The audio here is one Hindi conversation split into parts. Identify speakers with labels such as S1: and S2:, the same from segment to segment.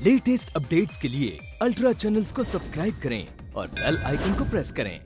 S1: लेटेस्ट अपडेट्स के लिए अल्ट्रा चैनल्स को सब्सक्राइब करें और बेल आइकन को प्रेस करें।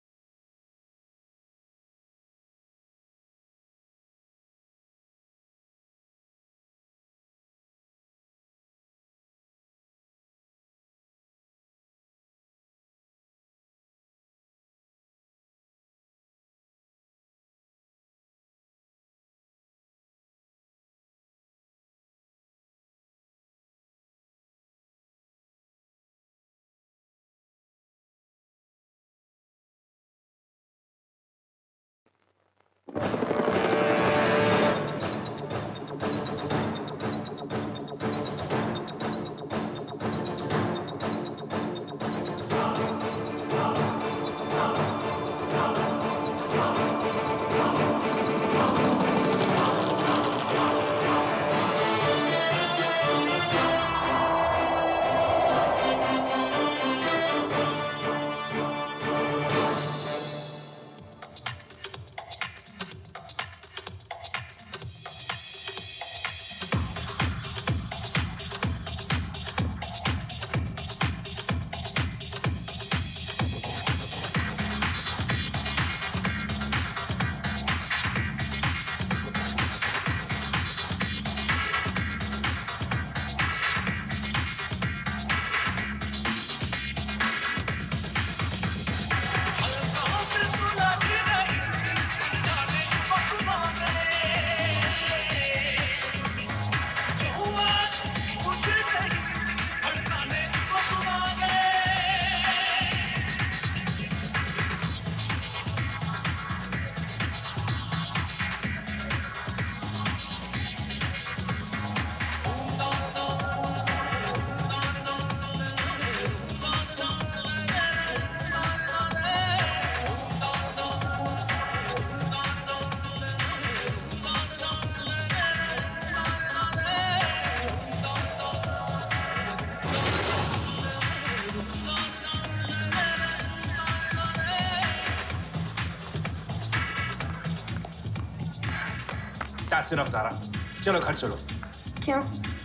S2: That's enough, Zara. चलो घर चलो।
S3: क्यों?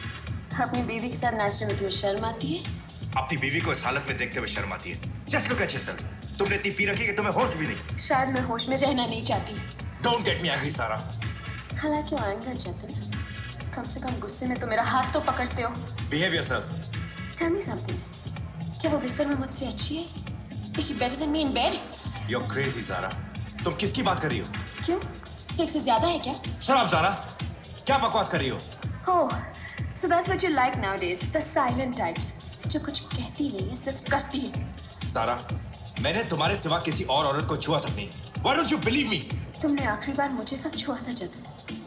S3: अपनी बीवी के साथ नाचने में तुम्हें शर्म आती है?
S2: अपनी बीवी को इस हालत में देखते हुए शर्म आती है। Just look at yourself. तुमने इतनी पी रखी कि तुम्हें होश भी नहीं।
S3: शायद मैं होश में रहना नहीं चाहती।
S2: Don't get me angry, Zara.
S3: हालांकि एंगर जतन, कम से कम गुस्से में तो मेरा हाथ तो पकड़ते हो।
S2: Behave yourself.
S3: Tell me something. क्या वो बिस्तर में मुझसे अच्छी है? Is she better than me in bed?
S2: You're crazy, Zara. तुम किसकी बात कर रही हो?
S3: क्यों? एक से ज्यादा है क्या?
S2: Shut up, Zara. क्या बकवास कर रही हो?
S3: Oh, so that's what you like nowadays, the silent types, जो कुछ कहती नहीं है, सिर्फ करती है।
S2: Zara, मैंने तुम्हारे सिवा किसी और औरत को छुआ तक नहीं। Why don't you believe me?
S3: तुमने आखिरी बार मुझे कब छुआ था जतन?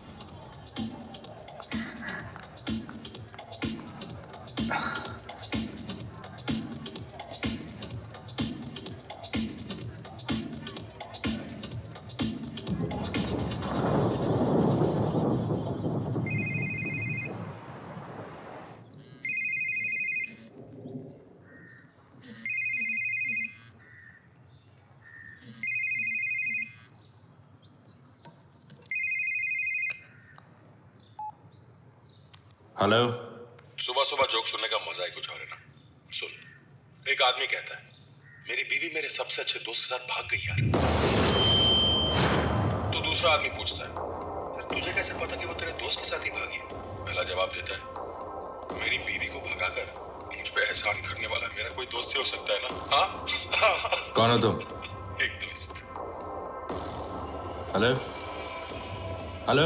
S2: हेलो।
S4: सुबह सुबह जोक सुनने का मजा ही कुछ और है ना। सुन, एक आदमी कहता है मेरी बीवी मेरे सबसे अच्छे दोस्त के साथ भाग गई यार। तो दूसरा आदमी पूछता है फिर तुझे कैसे पता कि वो तेरे दोस्त के साथ ही भागी? पहला जवाब देता है मेरी बीवी को भगाकर मुझ पे एहसान करने वाला मेरा कोई दोस्त ही हो सकता है ना। हाँ
S2: कौन हो तुम?
S4: एक दोस्त।
S2: Hello hello.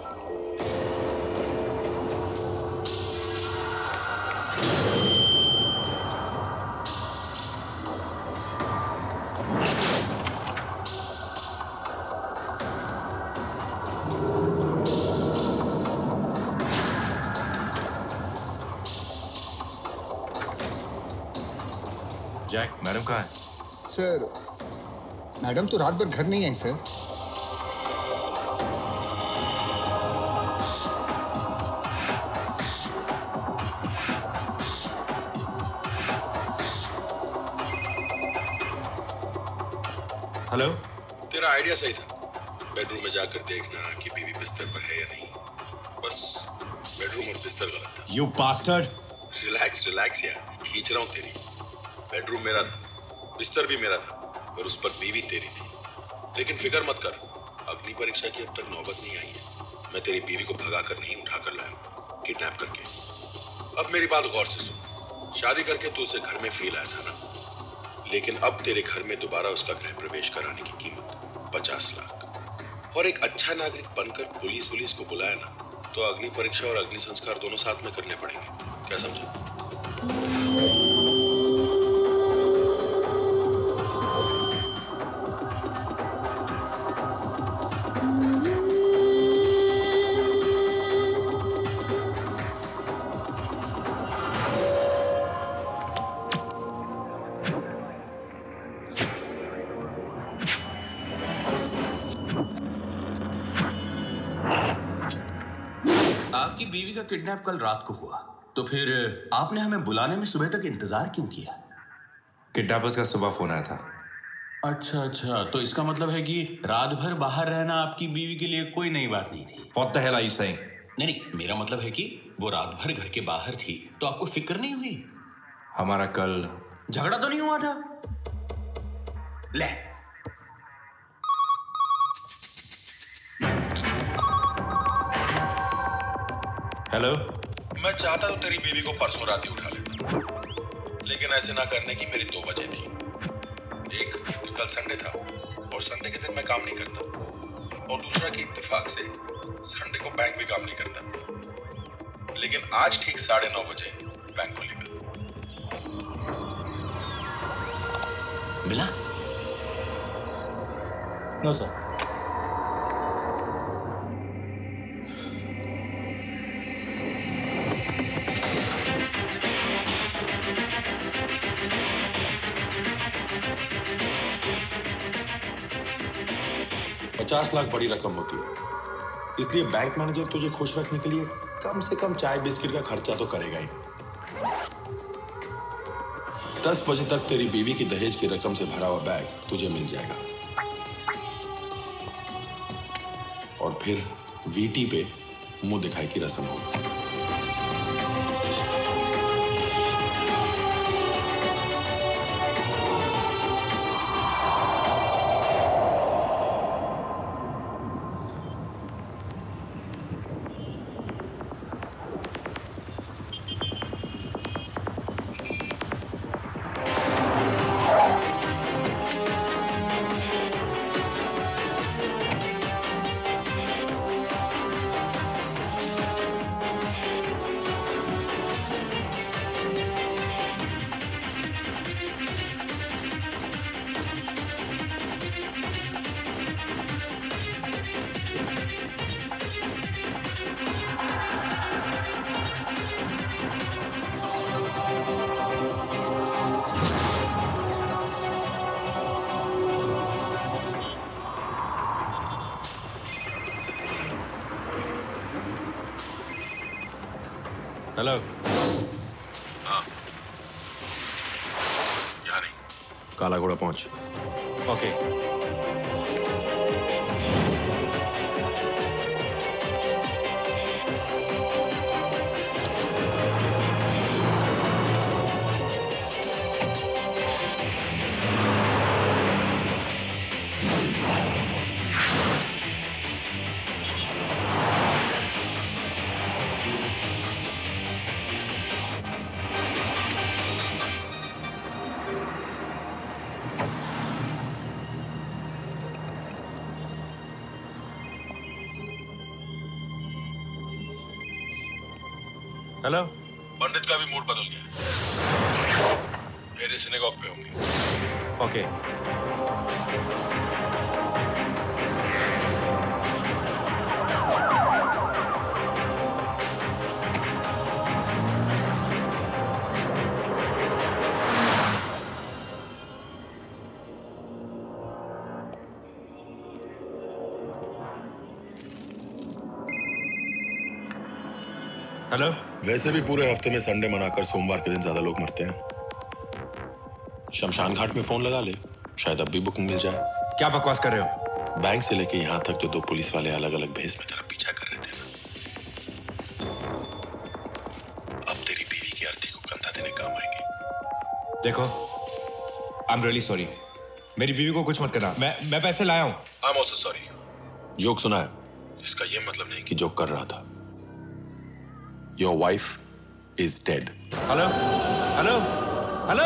S2: जैक, मैडम कहाँ है?
S5: सर, मैडम तो रात भर घर नहीं आई सर।
S2: हेलो।
S4: तेरा आइडिया सही था। बेडरूम में जाकर देखना कि बीवी बिस्तर पर है या नहीं। बस बेडरूम और बिस्तर गलत था।
S2: You bastard!
S4: रिलैक्स रिलैक्स यार, खींच रहा हूँ तेरी। बेडरूम मेरा था, बिस्तर भी मेरा था और उस पर बीवी तेरी थी। लेकिन फिक्र मत कर, अग्नि परीक्षा की अब तक नौबत नहीं आई है। मैं तेरी बीवी को भगा कर नहीं, उठा कर लाया, किडनैप करके। अब मेरी बात गौर से सुन, शादी करके तू उसे घर में फ्री लाया था ना, लेकिन अब तेरे घर में दोबारा उसका गृह प्रवेश कराने की कीमत 50 लाख। और एक अच्छा नागरिक बनकर पुलिस को बुलाया ना, तो अग्नि परीक्षा और अग्नि संस्कार दोनों साथ में करने पड़ेंगे। क्या समझा?
S6: आपकी बीवी का किडनैप कल रात को हुआ, तो फिर आपने हमें बुलाने में सुबह तक इंतजार क्यों किया?
S7: किडनैपर्स का सुबह फोन आया था।
S6: अच्छा, तो इसका मतलब है कि रात भर बाहर रहना आपकी बीवी के लिए कोई नई बात नहीं थी।
S7: What the hell are you saying?
S6: नहीं, मेरा मतलब है कि वो रात भर घर के बाहर थी, तो आपको फिक्र नहीं हुई?
S7: हमारा कल
S6: झगड़ा तो नहीं हुआ था? ले,
S7: हेलो।
S4: मैं चाहता तो तेरी बीवी को परसों रात ही उठा लेता, लेकिन ऐसे ना करने की मेरी 2 वजह थी। एक, कि कल संडे था और संडे के दिन मैं काम नहीं करता, और दूसरा कि इत्तेफाक से संडे को बैंक भी काम नहीं करता। लेकिन आज ठीक 9:30 बजे बैंक खुलेगा।
S6: मिला?
S7: No sir.
S4: 50 लाख बड़ी रकम होती है, इसलिए बैंक मैनेजर तुझे खुश रखने के लिए कम से कम चाय बिस्किट का खर्चा तो करेगा ही। 10 बजे तक तेरी बीवी की दहेज की रकम से भरा हुआ बैग तुझे मिल जाएगा, और फिर वीटी पे मुंह दिखाई की रस्म होगी।
S7: हेलो।
S4: हाँ, यहाँ नहीं, काला घोड़ा पहुंच।
S7: ओके। हेलो।
S4: पंडित का भी मूड बदल गया, मेरे सिनेगॉग पे होंगे।
S7: ओके। हेलो।
S4: वैसे भी पूरे हफ्ते में संडे मनाकर सोमवार के दिन ज्यादा लोग मरते हैं। शमशान घाट में फोन लगा ले, शायद अब भी बुकिंग मिल जाए।
S7: क्या बकवास कर रहे हो?
S4: बैंक से लेके यहाँ तक जो 2 पुलिस वाले अलग अलग भेस में तेरा पीछा कर रहे थे ना, अब तेरी बीवी की अर्थी
S7: देखो, आई एम रियली सॉरी। मेरी बीवी को कुछ मत करना। मैं पैसे लाया हूँ।
S4: I am also sorry. Joke सुना है, इसका ये मतलब नहीं कि जोक कर रहा था। Your wife is dead.
S7: Hello hello hello.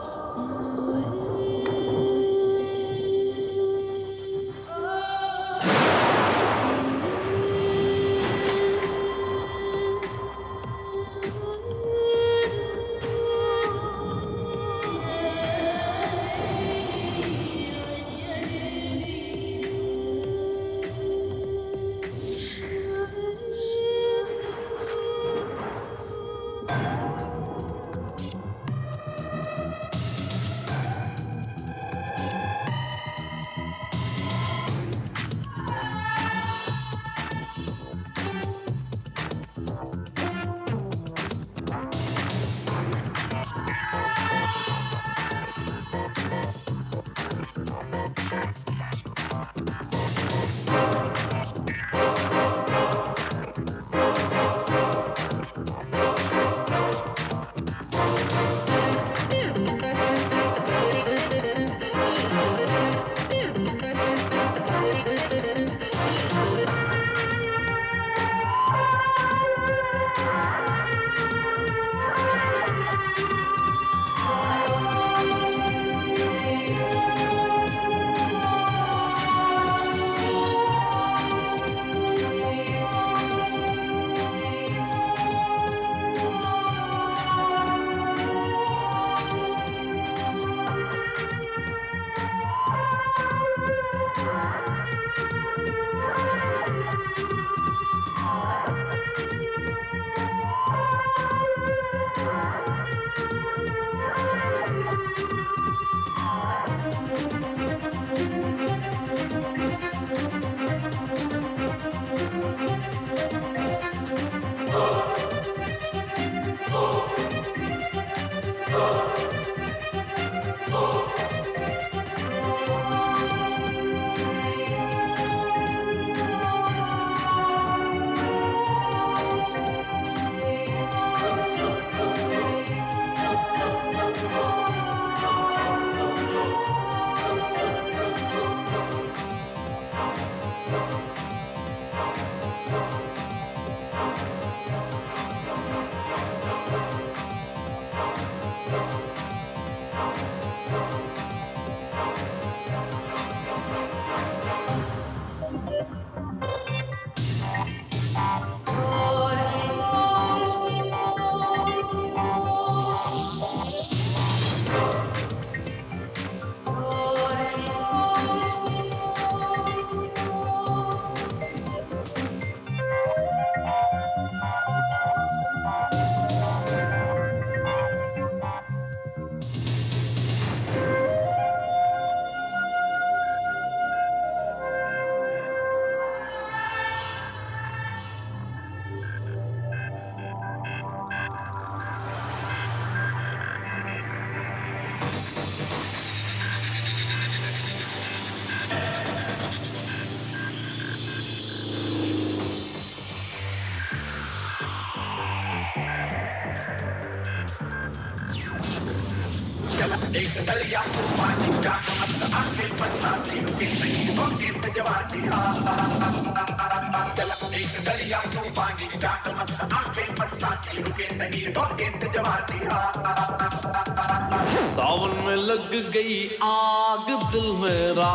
S8: सावन में लग गई आग दिल मेरा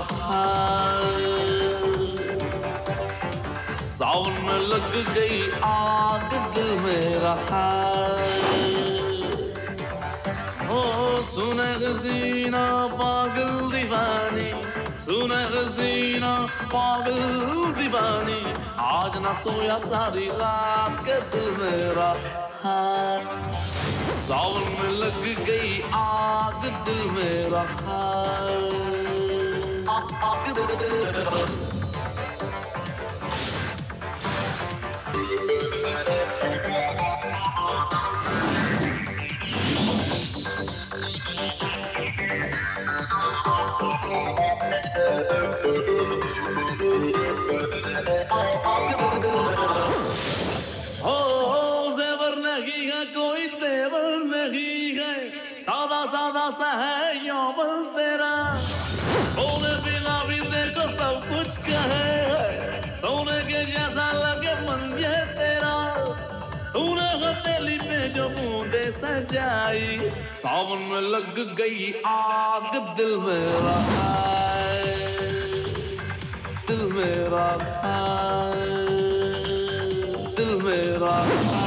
S8: सावन में लग गई आग दिल मेरा ओ सुने हसीना पागल दीवानी सुने हसीना पागल दीवानी आज ना सोया सारी रात के दिल मेरा सावन में लग गई आग दिल मेरा आग दिल जेवर नहीं है कोई तेवर नहीं है सादा सादा सा है यौवन तेरा, बोले बिना भी देखो सब कुछ कहे, सोने के जैसा लगे मन ये तेरा, तूने हथेली पे जो बूंदे सजाई, सावन में लग गई आग दिल मेरा है, दिल मेरा है, दिल मेरा है।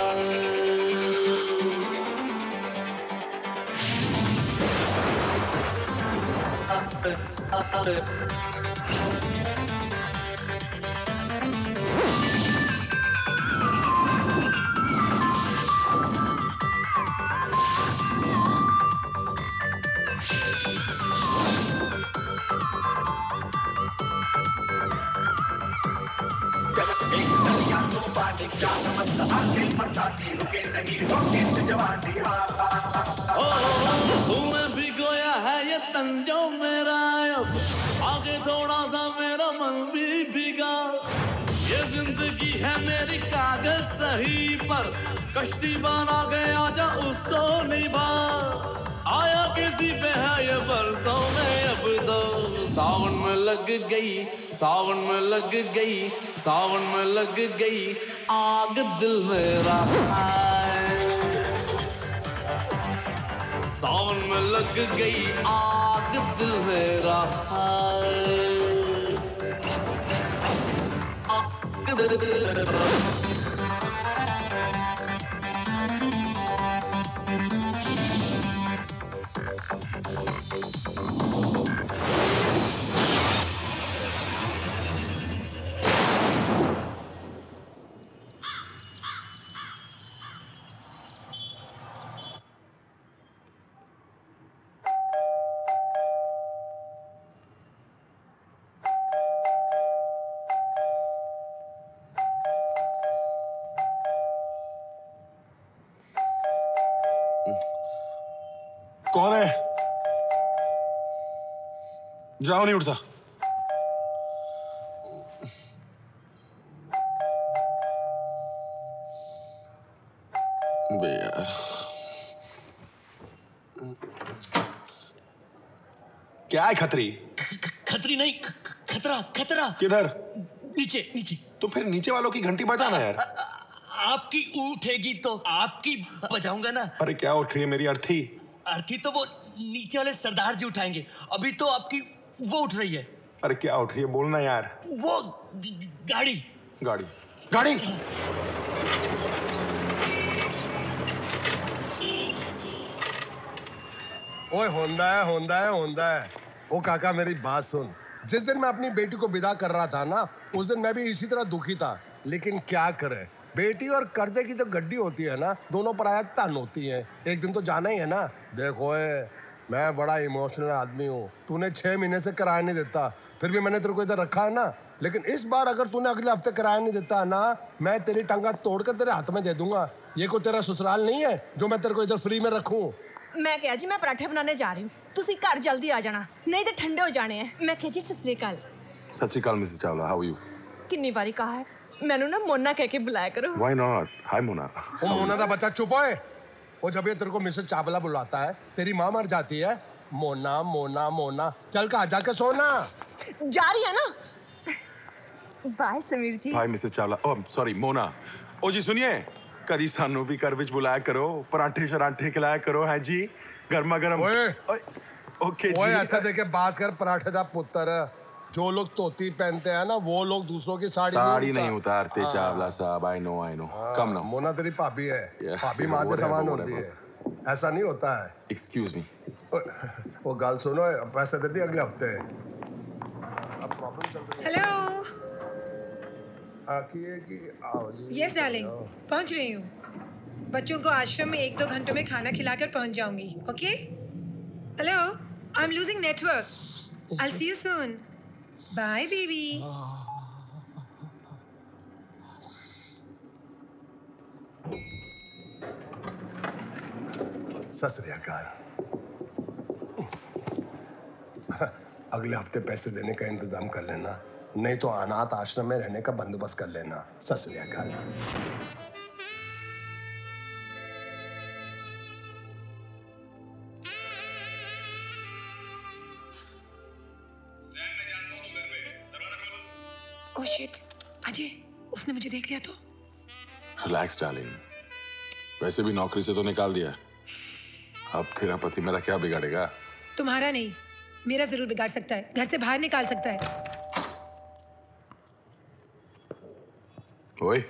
S8: तूने भिगोया है ये तंजो मेरा, अब आगे थोड़ा सा मेरा मन भी भीगा, ये जिंदगी है मेरी कागज सही पर, कश्ती बना गया जा उसको निभा, आया किसी पे है ये बरसों में अब तो, सावन में लग गई, सावन में लग गई, सावन में लग गई आग दिल मेरा है, सावन में लग गई आग दिल मेरा है, आग दिल मेरा।
S4: कौन है? जाओ, नहीं उठता। बे यार, क्या है खतरी?
S8: खतरी नहीं, खतरा खतरा।
S4: किधर?
S8: नीचे नीचे।
S4: तो फिर नीचे वालों की घंटी बजाना यार।
S8: आपकी उठेगी तो आपकी बजाऊंगा ना।
S4: अरे क्या उठ रही है मेरी अर्थी?
S8: अर्थी तो वो नीचे वाले सरदार जी उठाएंगे, अभी तो आपकी वो उठ रही है।
S4: अरे क्या उठ रही है, बोलना यार।
S8: वो गाड़ी
S4: गाड़ी गाड़ी।
S9: ओए होंदा है, होंदा है, होंदा है। ओ काका मेरी बात सुन, जिस दिन मैं अपनी बेटी को विदा कर रहा था ना, उस दिन मैं भी इसी तरह दुखी था, लेकिन क्या करें, बेटी और कर्जे की जो गड्डी होती है ना, दोनों पराया तन होती है, एक दिन तो जाना ही है ना। देखो मैं बड़ा इमोशनल आदमी हूँ, तूने 6 महीने से किराया नहीं देता, फिर भी मैंने तेरे को इधर रखा है ना, लेकिन इस बार अगर तूने अगले हफ्ते किराया नहीं देता ना, मैं तेरी टंगा तोड़कर तेरे हाथ में दे दूंगा। ये कोई तेरा ससुराल नहीं है जो मैं तेरे को इधर फ्री में रखूं।
S10: मैं क्या जी, मैं पराठे बनाने जा रही हूँ, तुसी घर जल्दी आ जाना, नहीं तो ठंडे हो जाने हैं। मैं क्या जी, सत श्री अकाल।
S4: सत श्री अकाल Mrs Chawla, how are you?
S10: कितनी बारी कहा है मैंने ना मोना कह के बुलाया करो।
S4: Why not? Hi मोना।
S9: वो मोना का बच्चा चुप होए। वो जब ये तेरे को मिसेस चावला बुलाता है, तेरी माँ मर जाती है। मोना मोना मोना, चल का जाके सोना।
S10: जा रही है ना। Bye Sameer ji.
S4: Hi Mrs Chawla. Oh sorry Mona. ओ जी सुनिए, कभी सानू भी घर विच बुलाया करो, पराठे शराठे खिलाया करो है जी, गर्मा गर्म। ओके जी।
S9: ओए अच्छा देखे बात कर, पराठे दा पुत्र। जो लोग धोती पहनते हैं ना, वो लोग दूसरों की साड़ी
S4: नहीं उतारते। चावला साहब, आई नो कम ना।
S9: मोना तेरी भाभी है, भाभी माँ के समान होती है, ऐसा नहीं होता है।
S4: Excuse me.
S9: वो गल सुनो, पैसे दे दी अगले हफ्ते। अब प्रॉब्लम चल रही है।
S11: हेलो।
S9: आओ जी।
S11: यस डार्लिंग, पहुंच रही हूँ। बच्चों को आश्रम में 1-2 घंटों में खाना खिलाकर पहुंच जाऊंगी। Okay? Hello, I am losing network. I will see you soon. Bye baby.
S9: सत श्री अकाल। अगले हफ्ते पैसे देने का इंतजाम कर लेना, नहीं तो अनाथ आश्रम में रहने का बंदोबस्त कर लेना। सत श्री अकाल।
S11: उसने मुझे देख लिया तो?
S4: रिलैक्स डार्लिंग, वैसे भी नौकरी से तो निकाल दिया, अब तेरा पति मेरा क्या बिगाड़ेगा?
S11: तुम्हारा नहीं, मेरा जरूर बिगाड़ सकता है, घर से बाहर निकाल सकता है।
S4: ओए,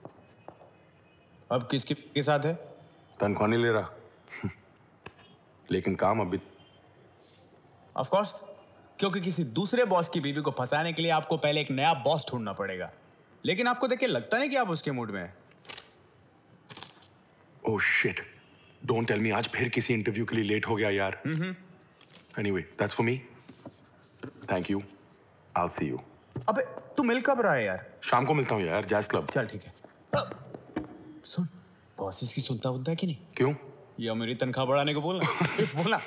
S12: अब किसके साथ है?
S4: तनख्वाह नहीं ले रहा लेकिन काम अभी।
S12: ऑफ कोर्स, क्योंकि किसी दूसरे बॉस की बीवी को फंसाने के लिए आपको पहले एक नया बॉस ढूंढना पड़ेगा। लेकिन आपको देख के लगता नहीं कि आप उसके मूड में हैं।
S4: Oh shit, don't tell me आज फिर किसी इंटरव्यू के लिए लेट हो गया यार। Anyway, that's for me. Thank you, I will see you.
S12: अबे तू मिल कब रहा है यार?
S4: शाम को मिलता हूँ यार, जैज क्लब।
S12: चल ठीक है। सुन, बॉस इसकी सुनता है कि नहीं?
S4: क्यों?
S12: या मेरी तनख्वाह बढ़ाने को बोलना बोलना।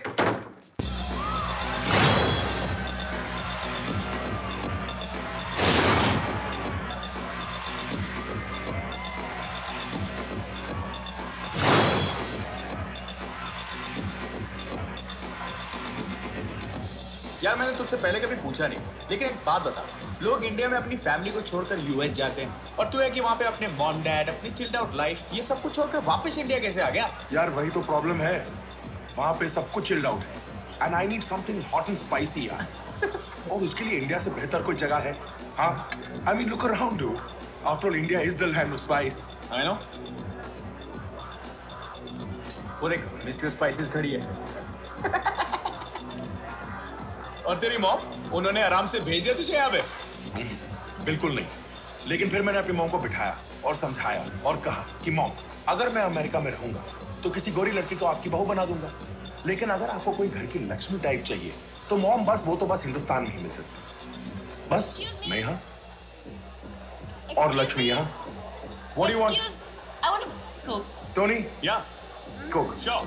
S12: यार मैंने तुझसे पहले कभी पूछा नहीं, लेकिन एक बात बता, लोग इंडिया में अपनी फैमिली को छोड़कर यूएस जाते हैं और तू है कि वहाँ पे अपने मॉम डैड, अपनी चिल्ड आउट लाइफ, ये सब कुछ छोड़कर वापस इंडिया कैसे आ गया?
S4: यार वही तो प्रॉब्लम है, वहाँ पे सब कुछ चिल्ड आउट है and I need something hot and spicy यार। और उसके लिए इंडिया से बेहतर कोई जगह है? हाँ, I mean look around dude, after all India is the land of spice.
S12: I know. और एक मिस्टर स्पाइसेस खड़ी है और तेरी मॉम, उन्होंने आराम से भेज दिया तुझे यहाँ पे?
S4: बिल्कुल नहीं, लेकिन फिर मैंने अपनी मॉम को बिठाया और समझाया और कहा कि मॉम, अगर मैं अमेरिका में रहूंगा तो किसी गोरी लड़की को आपकी बहू बना दूंगा, लेकिन अगर आपको कोई घर की लक्ष्मी टाइप चाहिए तो मॉम बस वो तो बस हिंदुस्तान में ही मिल सकती। बस मैं यहाँ और लक्ष्मी यहाँ। What do you want?
S3: I want a Coke.
S4: Tony?
S12: Yeah.
S4: Coke.
S12: Sure.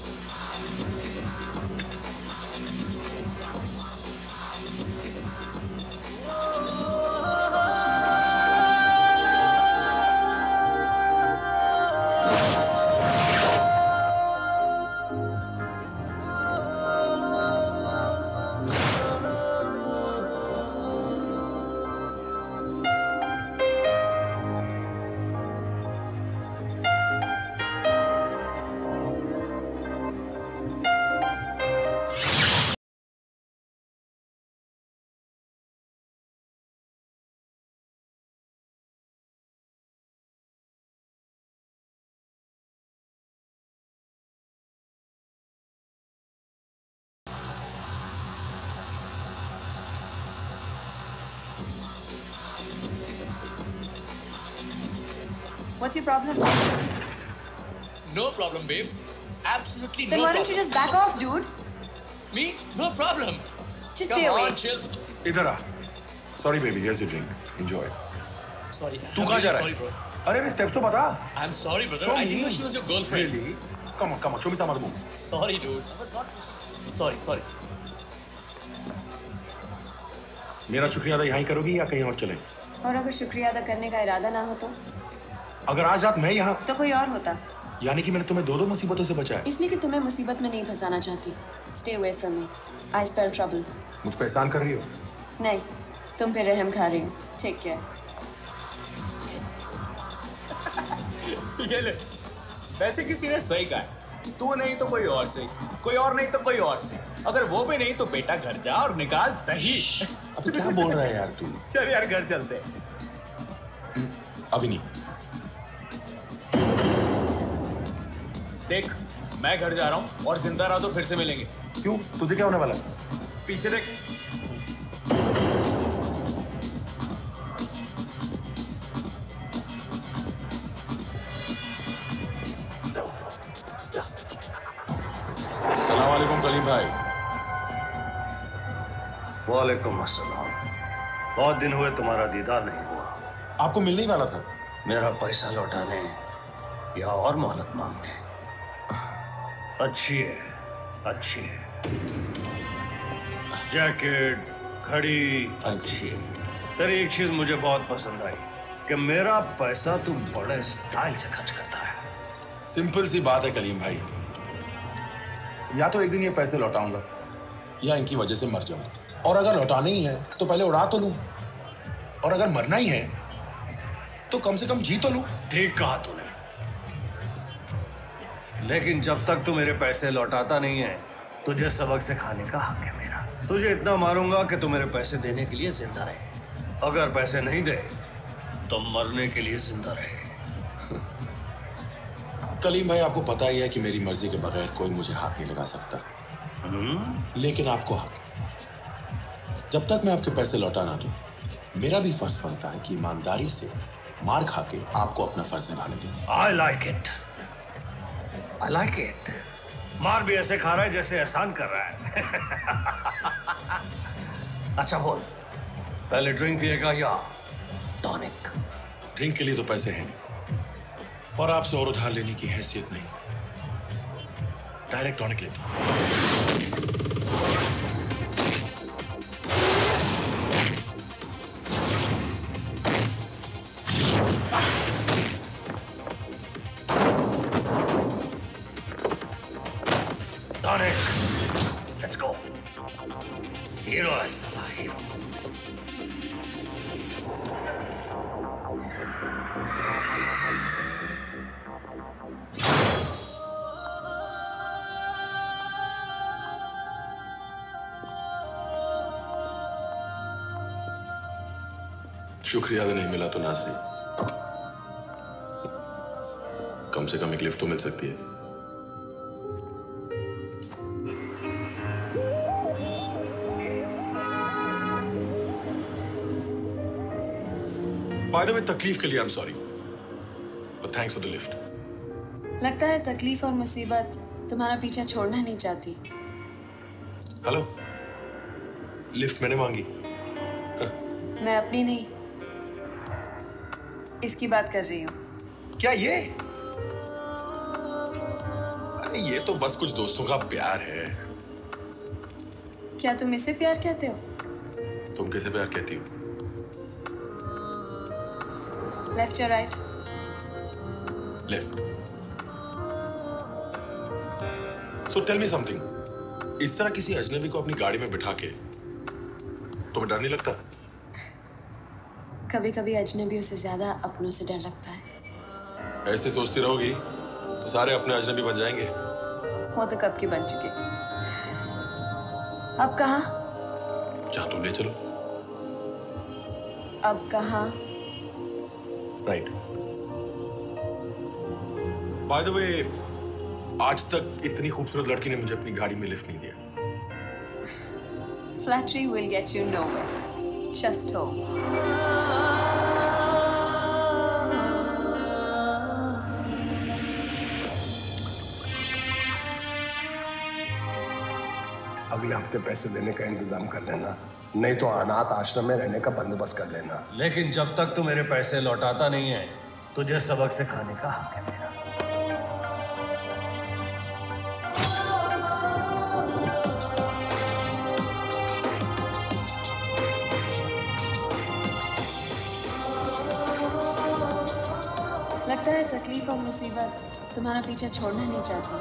S3: What's your problem?
S1: No problem, babes. Absolutely
S3: Then
S1: no
S3: why
S1: problem.
S3: don't you just back off, dude?
S1: Me? No problem.
S3: Just
S1: Come
S3: stay away.
S1: on, chill.
S4: इधर आ। Sorry baby, here's your drink. Enjoy.
S1: Sorry.
S4: तू कहाँ जा रहा
S1: Sorry,
S4: है?
S1: bro.
S4: अरे स्टेप्स तो बता।
S1: I'm sorry, brother.
S4: Show
S1: I
S4: me.
S1: didn't know she was your girlfriend.
S4: Really? Come on, show me some other moves.
S1: Sorry, dude. I was not. Sorry.
S4: मेरा शुक्रिया अदा यहीं करोगी या कहीं और चले?
S3: और अगर शुक्रिया अदा करने का इरादा ना हो तो?
S4: अगर आज रात मैं यहाँ,
S3: तो कोई और होता।
S4: यानी कि मैंने तुम्हें दो मुसीबतों से बचाया।
S3: इसलिए कि तुम्हें मुसीबत में नहीं फंसाना चाहती। Stay away from me. I spell trouble.
S4: मुझ पे एहसान कर रही हो?
S3: नहीं, तुम पे रहम खा रही हो। Take care.
S12: ये ले, वैसे किसी ने सही कहा है, तू नहीं तो कोई और से, कोई और नहीं तो कोई और से, अगर वो भी नहीं तो बेटा घर जा और निकाल दही।
S4: अब क्या बोल रहा है यार तू?
S12: चल यार घर चलते।
S4: अभी नहीं।
S12: देख, मैं घर जा रहा हूँ और जिंदा रहा तो फिर से मिलेंगे।
S4: क्यों? तुझे क्या होने वाला?
S12: पीछे देख।
S4: अस्सलाम वालेकुम कलीम भाई।
S13: वालेकुम अस्सलाम। बहुत दिन हुए तुम्हारा दीदार नहीं हुआ।
S4: आपको मिलने ही वाला था।
S13: मेरा पैसा लौटाने या और मोहलत मांगने? अच्छी है। जैकेट, घड़ी अच्छी है। तेरी एक चीज मुझे बहुत पसंद आई कि मेरा पैसा तू बड़े स्टाइल से खर्च करता है।
S4: सिंपल सी बात है कलीम भाई, या तो एक दिन ये पैसे लौटाऊंगा या इनकी वजह से मर जाऊंगा। और अगर लौटाना ही है तो पहले उड़ा तो लूं, और अगर मरना ही है तो कम से कम जी तो लूं।
S13: ठीक कहा तूने, लेकिन जब तक तू मेरे पैसे लौटाता नहीं है, तुझे सबक सिखाने का हक है मेरा। तुझे इतना मारूंगा कि तू मेरे पैसे देने के लिए जिंदा रहे। अगर पैसे नहीं दे तो मरने के लिए जिंदा रहे।
S4: कलीम भाई, आपको पता ही है कि मेरी मर्जी के बगैर कोई मुझे हाथ नहीं लगा सकता। लेकिन आपको हक, जब तक मैं आपके पैसे लौटा ना दूं, मेरा भी फर्ज बनता है कि ईमानदारी से मार खा के आपको अपना फर्ज निभाने दूं।
S13: I like it. I like it. मार भी ऐसे खा रहा है जैसे एहसान कर रहा है। अच्छा बोल, पहले ड्रिंक पिएगा या टॉनिक?
S4: ड्रिंक के लिए तो पैसे हैं नहीं, और आपसे और उधार लेने की हैसियत नहीं। डायरेक्ट टॉनिक लेता हूं।
S13: Tonic, let's go. हीरो है साला, हीरो।
S4: शुक्रिया अगर नहीं मिला तो ना सही, कम से कम एक लिफ्ट तो मिल सकती है। बाय द वे, तकलीफ के लिए I am sorry, but thanks for the lift.
S3: लगता है तकलीफ और मुसीबत तुम्हारा पीछा छोड़ना नहीं चाहती।
S4: हेलो, लिफ्ट मैंने मांगी।
S3: मैं अपनी नहीं, इसकी बात कर रही हूँ।
S4: क्या ये? अरे ये तो बस कुछ दोस्तों का प्यार है।
S3: क्या तुम इसे प्यार कहते हो?
S4: तुम किसे प्यार कहती हो?
S3: लेफ्ट या right?
S4: Left. So tell me something, इस तरह किसी अजनबी को अपनी गाड़ी में बिठा के तुम्हें डर नहीं लगता?
S3: कभी कभी अजनबियों से ज्यादा अपनों से डर लगता है।
S4: ऐसे सोचती रहोगी तो सारे अपने अजनबी बन जाएंगे।
S3: वो तो कब की बन चुके। अब कहाँ?
S4: जहां तुम ले चलो।
S3: अब कहाँ?
S4: राइट। बाय द वे, आज तक इतनी खूबसूरत लड़की ने मुझे अपनी गाड़ी में लिफ्ट नहीं दिया।
S3: Flattery will get you nowhere. Just home.
S9: अगले हफ्ते पैसे देने का इंतजाम कर लेना, नहीं तो अनाथ आश्रम में रहने का बंदोबस्त कर लेना।
S13: लेकिन जब तक तू मेरे पैसे लौटाता नहीं है, तुझे सबक सिखाने का हक है मेरा।
S3: लगता है तकलीफ और मुसीबत तुम्हारा पीछा छोड़ना नहीं चाहती।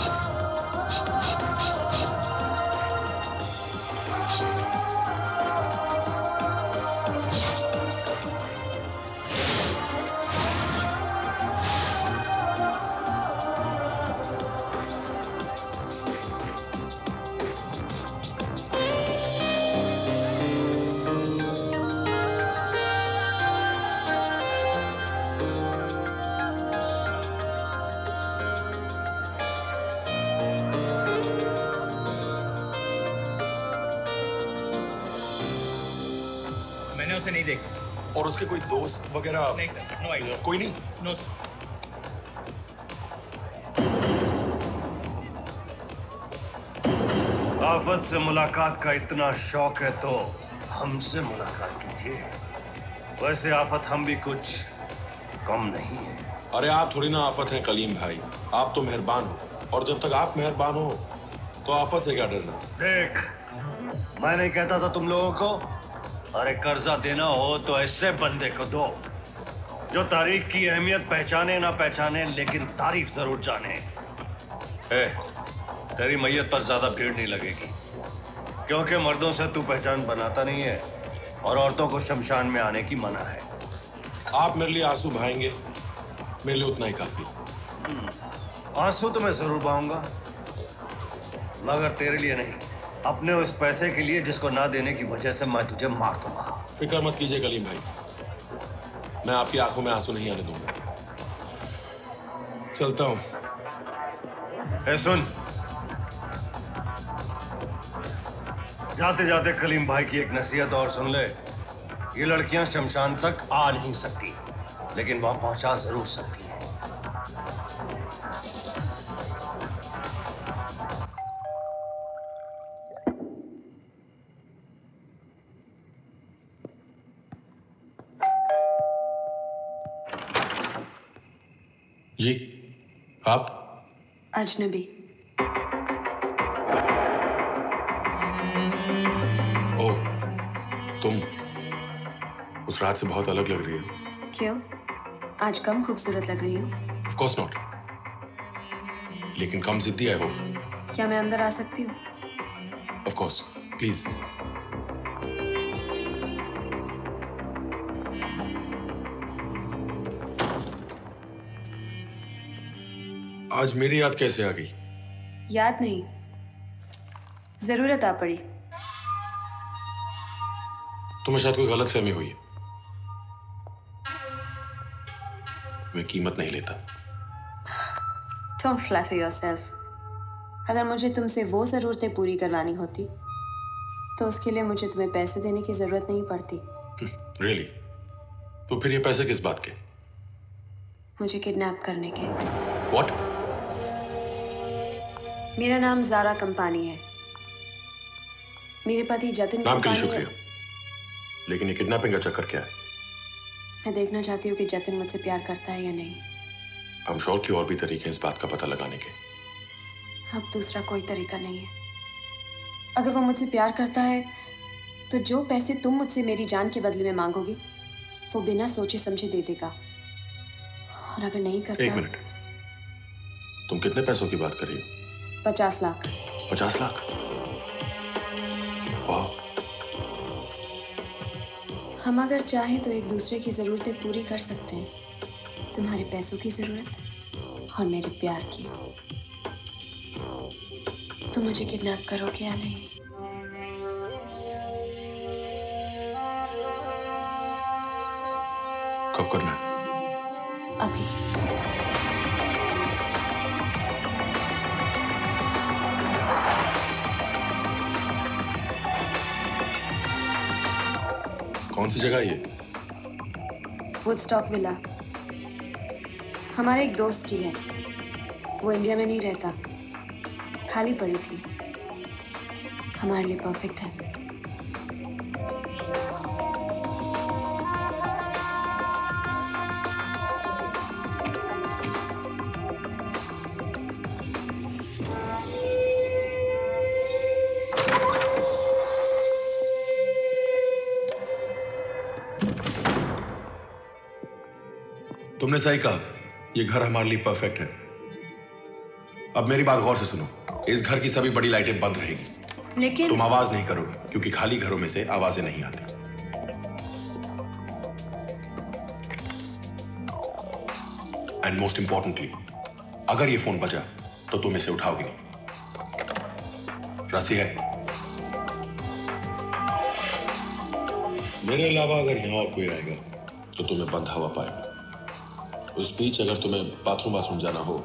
S7: उसे नहीं देखा।
S4: और उसके कोई दोस्त वगैरह?
S7: नहीं सर, नो आइडिया।
S4: कोई नहीं?
S7: No sir.
S13: आफत से मुलाकात का इतना शौक है तो हमसे मुलाकात कीजिए। वैसे आफत हम भी कुछ कम नहीं है।
S4: अरे आप थोड़ी ना आफत हैं कलीम भाई, आप तो मेहरबान हो, और जब तक आप मेहरबान हो तो आफत से क्या डरना।
S13: देख, मैं नहीं कहता था तुम लोगों को, अरे कर्जा देना हो तो ऐसे बंदे को दो जो तारीख की अहमियत पहचाने ना पहचाने लेकिन तारीफ जरूर जाने। तेरी मैयत पर ज्यादा भीड़ नहीं लगेगी, क्योंकि मर्दों से तू पहचान बनाता नहीं है और औरतों को शमशान में आने की मना है।
S4: आप मेरे लिए आंसू बहाएंगे, मेरे लिए उतना ही काफी।
S13: आंसू तो मैं जरूर बहाऊंगा, मगर तेरे लिए नहीं, अपने उस पैसे के लिए जिसको ना देने की वजह से मैं तुझे मार दूंगा।
S4: फिक्र मत कीजिए कलीम भाई, मैं आपकी आंखों में आंसू नहीं आने दूंगा। चलता हूं।
S13: सुन, जाते जाते कलीम भाई की एक नसीहत और सुन ले। ये लड़कियां शमशान तक आ नहीं सकती, लेकिन वहां पहुंचा जरूर सकती है।
S4: जी, आप?
S3: अजनबी।
S4: ओह, तुम उस रात से बहुत अलग लग रही हो।
S3: क्यों? आज कम खूबसूरत लग रही हूँ?
S4: Of course not. लेकिन कम जिद्दी आई हो।
S3: क्या मैं अंदर आ सकती हूँ?
S4: Of course, please. आज मेरी याद कैसे आ गई?
S3: याद नहीं, जरूरत आ पड़ी।
S4: तुम्हें शायद कोई गलतफहमी हुई है। मैं कीमत नहीं लेता।
S3: Don't flatter yourself. अगर मुझे तुमसे वो जरूरतें पूरी करवानी होती, तो उसके लिए मुझे तुम्हें पैसे देने की जरूरत नहीं पड़ती।
S4: Really? तो फिर ये पैसे किस बात के?
S3: मुझे किडनैप करने के।
S4: What?
S3: मेरा नाम ज़ारा कंपानी है। मेरे पति जतिन
S4: नाम के लिए
S3: कंपानी
S4: शुक्रिया, लेकिन ये किडनैपिंग का चक्कर क्या है?
S3: मैं देखना चाहती हूँ कि जतिन मुझसे प्यार करता है या नहीं।
S4: I'm sure कि और भी तरीके हैं इस बात का पता लगाने के।
S3: अब दूसरा कोई तरीका नहीं है। अगर वो मुझसे प्यार करता है, तो जो पैसे तुम मुझसे मेरी जान के बदले में मांगोगी, वो बिना सोचे समझे दे देगा। और अगर नहीं करता...
S4: एक मिनट, तुम कितने पैसों की बात कर रही हो?
S3: 50 लाख।
S4: 50 लाख? वाह।
S3: हम अगर चाहें तो एक दूसरे की जरूरतें पूरी कर सकते हैं। तुम्हारे पैसों की जरूरत और मेरे प्यार की। तुम मुझे किडनैप करोगे या नहीं?
S4: कब करना है?
S3: अभी।
S4: कौन सी जगह ये?
S3: Woodstock Villa. हमारे एक दोस्त की है। वो इंडिया में नहीं रहता, खाली पड़ी थी। हमारे लिए परफेक्ट है।
S4: तुमने सही कहा, ये घर हमारे लिए परफेक्ट है। अब मेरी बात गौर से सुनो। इस घर की सभी बड़ी लाइटें बंद रहेगी।
S3: लेकिन
S4: तुम आवाज नहीं करोगे, क्योंकि खाली घरों में से आवाजें नहीं आती। एंड मोस्ट इंपॉर्टेंटली, अगर ये फोन बजा तो तुम इसे उठाओगे नहीं। रसी है? मेरे अलावा अगर यहां और कोई आएगा तो तुम्हें बंद हवा पाएगा। उस बीच अगर तुम्हें बाथरूम जाना हो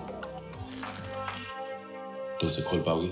S4: तो उसे खोल पाओगी?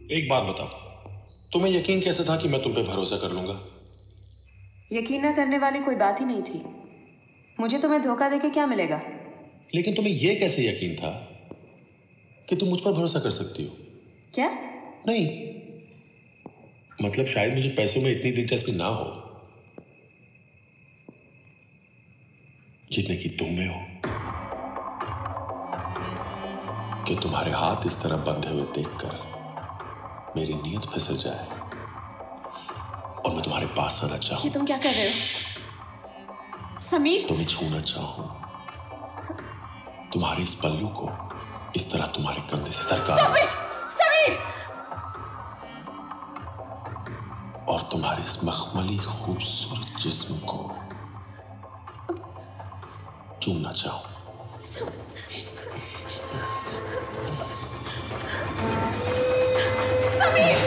S4: एक बात बताओ, तुम्हें यकीन कैसे था कि मैं तुम पे भरोसा कर लूंगा?
S3: यकीन न करने वाली कोई बात ही नहीं थी। मुझे तुम्हें धोखा देके क्या मिलेगा?
S4: लेकिन तुम्हें यह कैसे यकीन था कि तुम मुझ पर भरोसा कर सकती हो?
S3: क्या?
S4: नहीं, मतलब शायद मुझे पैसों में इतनी दिलचस्पी ना हो जितने की तुम में हो, कि तुम्हारे हाथ इस तरह बंधे हुए देखकर मेरी नीयत फिसल जाए और मैं तुम्हारे पास आना चाहूं।
S3: ये तुम क्या कर रहे हो? समीर!
S4: तुम्हें छूना चाहूं, तुम्हारे इस पल्लू को इस तरह तुम्हारे कंधे से सरका
S3: समीर!
S4: और तुम्हारे इस मखमली खूबसूरत जिस्म को चूमना चाहूं।
S3: समीर!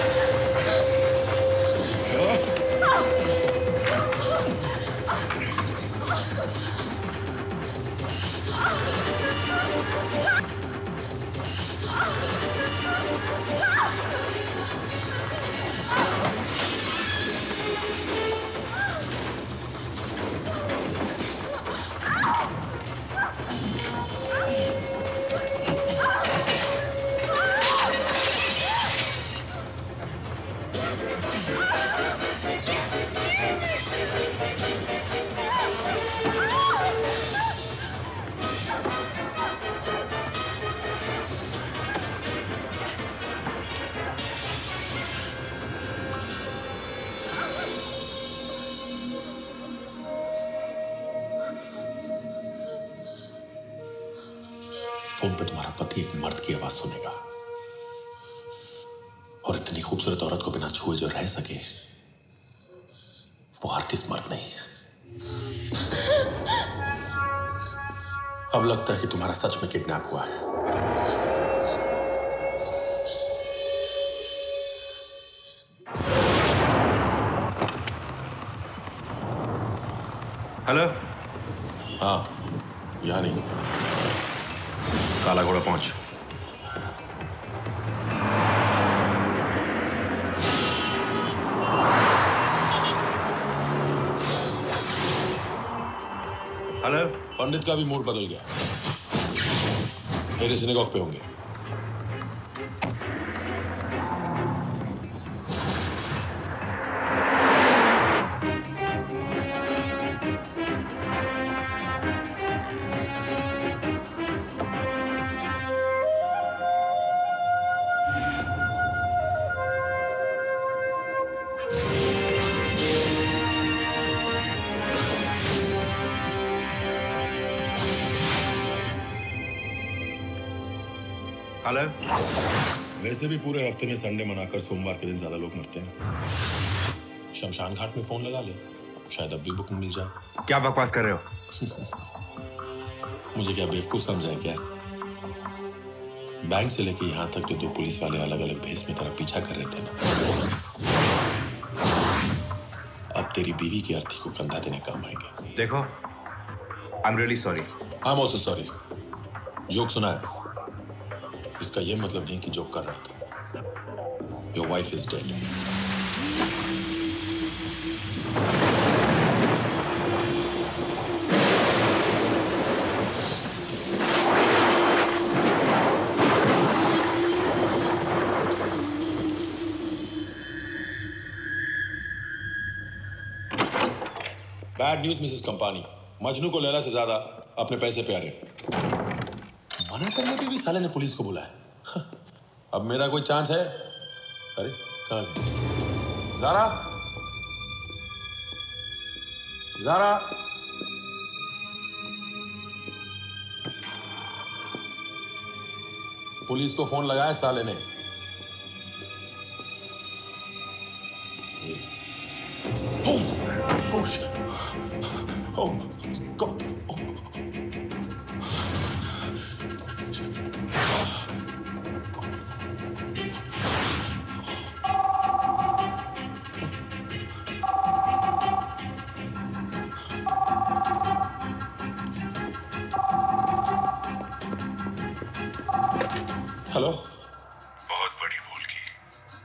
S4: फोन पे तुम्हारा पति एक मर्द की आवाज सुनेगा, और इतनी खूबसूरत औरत को बिना छुए जो रह सके वो हर किस मर्द नहीं है। अब लगता है कि तुम्हारा सच में किडनैप हुआ है।
S7: हेलो।
S4: हाँ, यहाँ नहीं, काला घोड़ा पहुंच।
S7: हेलो।
S4: पंडित का भी मूड बदल गया, मेरे सिनेगॉग पे होंगे।
S7: हेलो।
S4: वैसे भी पूरे हफ्ते में संडे मनाकर सोमवार के दिन ज्यादा लोग मरते हैं। शमशान घाट में फोन लगा ले, शायद अब भी बुकिंग मिल जाए।
S7: क्या बकवास कर रहे हो?
S4: मुझे क्या बेवकूफ समझा है क्या? बैंक से लेके यहाँ तक जो दो पुलिस वाले अलग अलग भेस में तेरा पीछा कर रहे थे ना, अब तेरी बीवी की अर्थी को कंधा देने काम आएंगे।
S7: देखो, I am really sorry.
S4: I am also sorry. Joke सुना है, इसका यह मतलब नहीं कि जोक कर रहा था। Your wife is dead. Bad news Mrs Kampani, Majnu को लैला से ज्यादा अपने पैसे प्यारे। मना करने पे भी साले ने पुलिस को बुलाया। अब मेरा कोई चांस है? अरे कहाँ गई ज़ारा? ज़ारा, पुलिस को फोन लगाया साले ने। हेलो। बहुत बड़ी भूल की।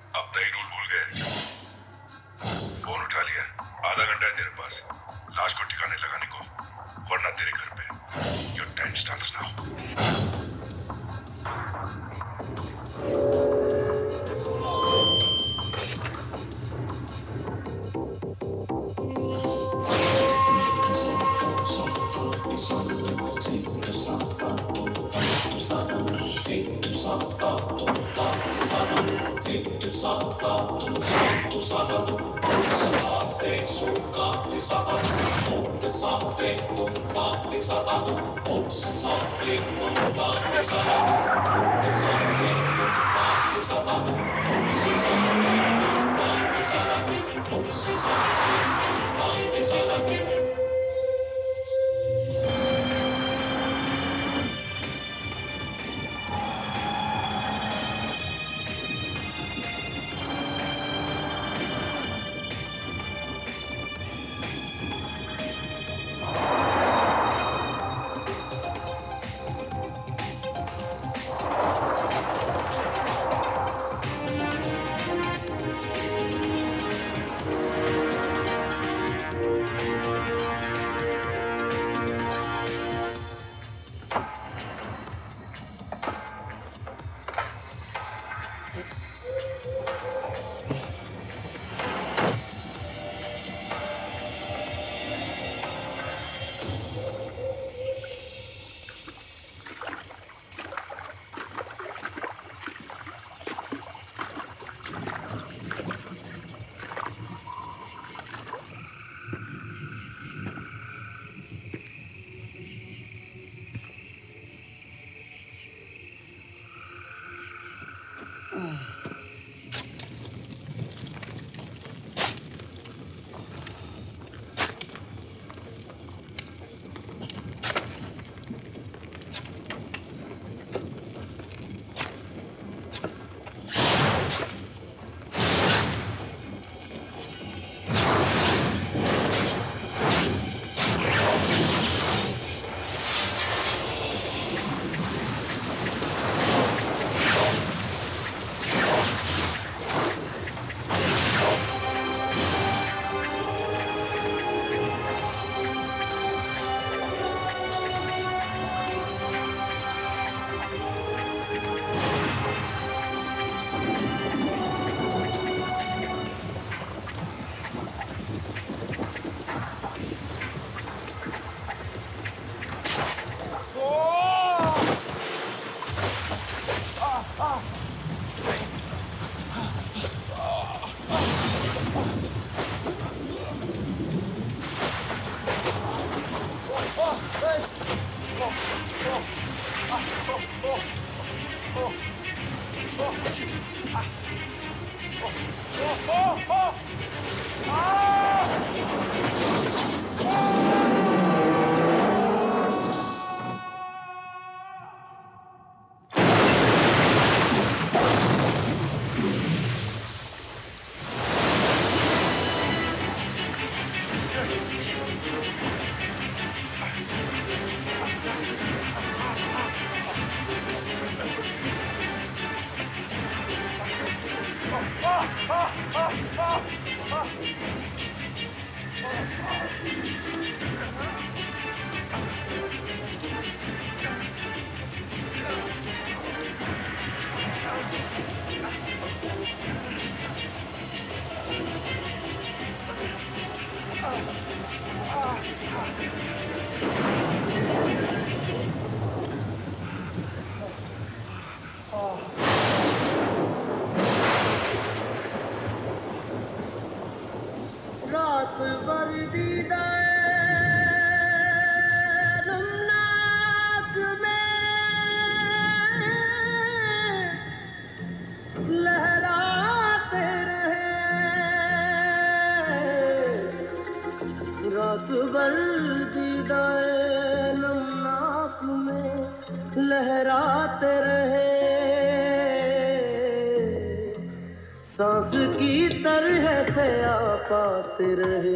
S14: पाते रहे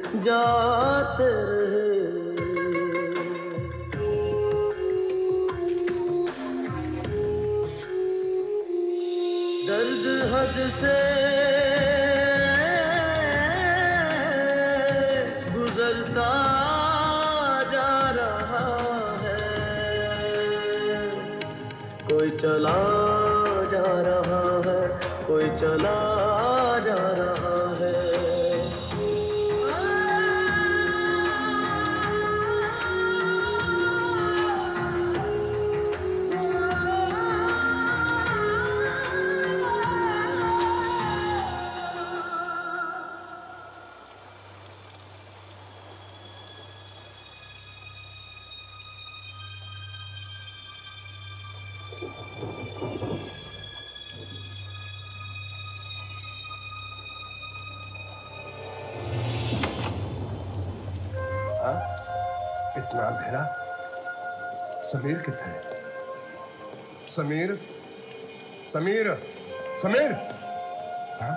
S14: जाते रहे। दर्द हद से गुजरता जा रहा है, कोई चला जा रहा है, कोई चला जा रहा है।
S9: हाँ? इतना अंधेरा? समीर किधर है? समीर? समीर? समीर? हाँ?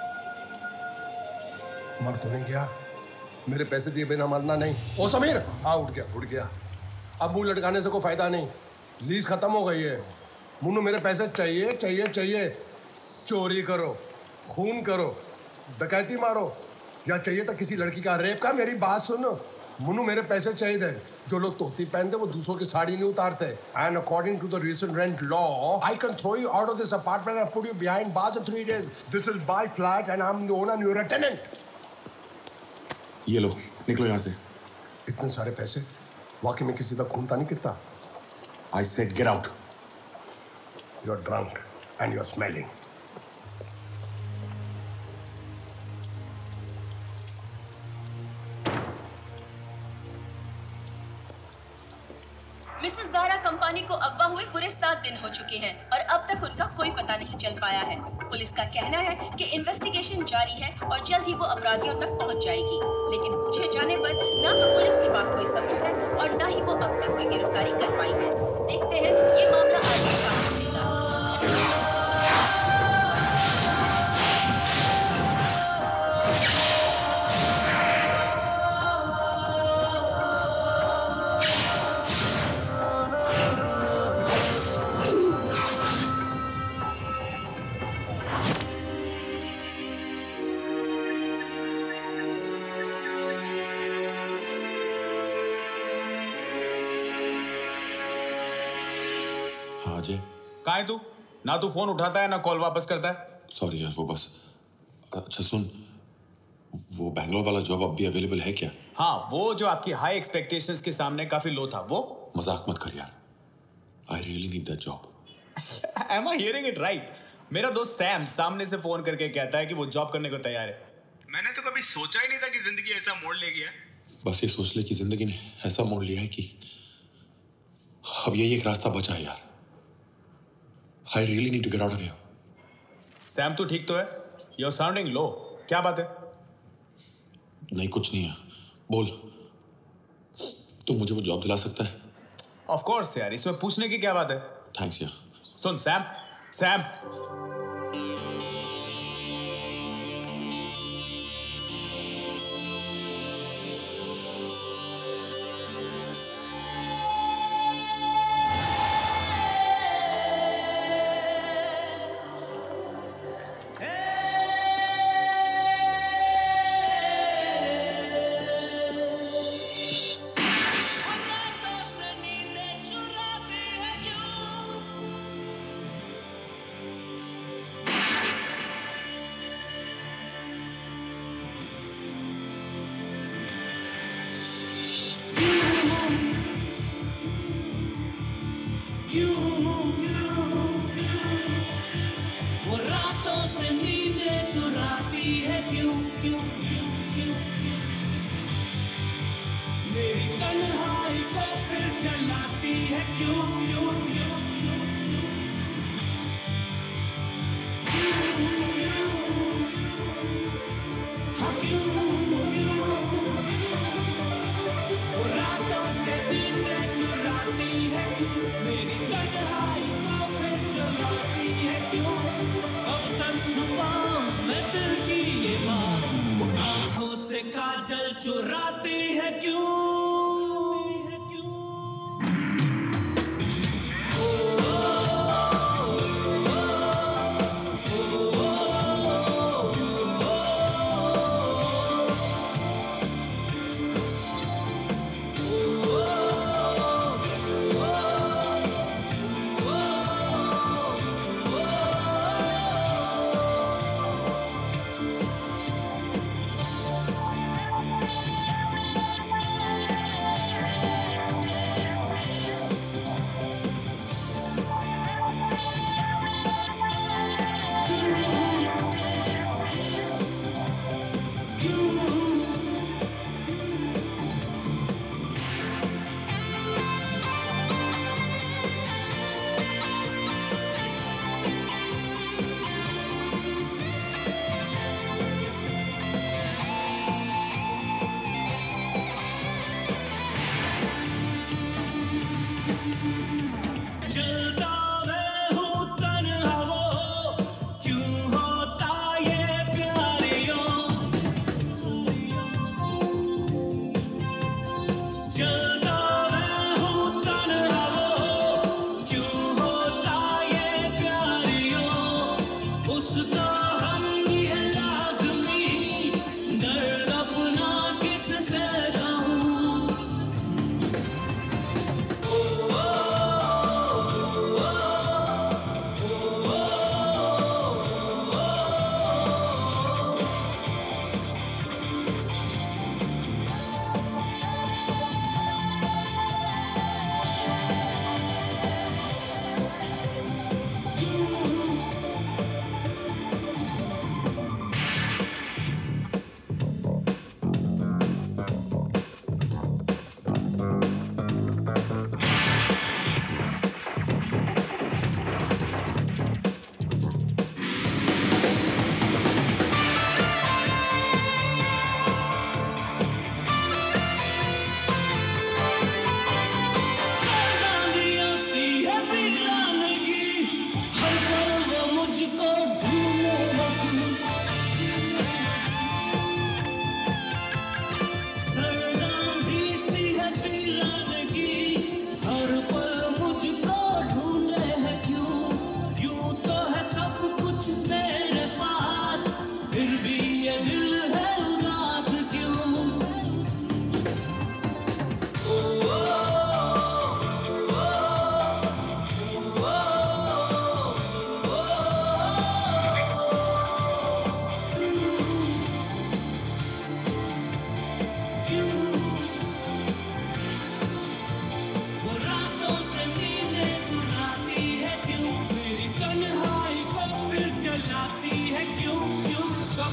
S9: मर तो नहीं गया? मेरे पैसे दिए बिना मरना नहीं। ओ समीर! हाँ उठ गया, उठ गया। अब मुंह लटकाने से कोई फायदा नहीं, लीज खत्म हो गई है। मुन्नू मेरे पैसे चाहिए चाहिए चाहिए। चोरी करो, खून करो, डकैती मारो, या चाहिए तो किसी लड़की का रेप का। मेरी बात सुनो मुन्नू, मेरे पैसे चाहिए। जो लोग धोती पहनते वो दूसरों की साड़ी नहीं उतारते। And according to the recent rent law, I can throw you out of this apartment and put you behind bars in 3 days. This is my flat and I am the owner and you are a tenant.
S4: ये लो, निकलो यहाँ से।
S9: इतने सारे पैसे वाकई में किसी का खून था नहीं कितना?
S4: I said get out.
S9: You're drunk and you're smelling.
S15: Mrs Zara Kampani को अगवा हुए पूरे 7 दिन हो चुके हैं और अब तक उनका कोई पता नहीं चल पाया है। पुलिस का कहना है कि इन्वेस्टिगेशन जारी है और जल्द ही वो अपराधियों तक पहुंच जाएगी, लेकिन पूछे जाने पर ना तो पुलिस के पास कोई सबूत है और ना ही वो अब तक कोई गिरफ्तारी कर पाई है। देखते हैं ये मामला आगे कहाँ बढ़ेगा।
S12: कहाँ है तू? ना तू फोन उठाता है ना कॉल वापस करता है।
S4: सॉरी यार, वो बस। अच्छा सुन, वो बैंगलोर वाला जॉब अब भी अवेलेबल है क्या?
S12: हाँ, वो जो आपकी हाई एक्सपेक्टेशंस के सामने काफी लो था वो।
S4: मजाक मत कर यार, I really need that job.
S12: Am I hearing it right? मेरा दोस्त सैम सामने से फोन करके कहता है कि वो जॉब करने को तैयार है। मैंने तो कभी सोचा ही नहीं था कि जिंदगी ऐसा मोड़ लेगी है।
S4: बस ये सोच ले कि जिंदगी ने ऐसा मोड़ लिया है कि अब यही एक रास्ता बचा है यार। I really need to get out of here.
S12: Sam तू ठीक तो है? You're sounding low. क्या बात है?
S4: नहीं कुछ नहीं है। बोल, तू मुझे वो जॉब दिला सकता है?
S12: Of course यार, इसमें पूछने की क्या बात है?
S4: थैंक्स यार।
S12: सुन सैम, सैम।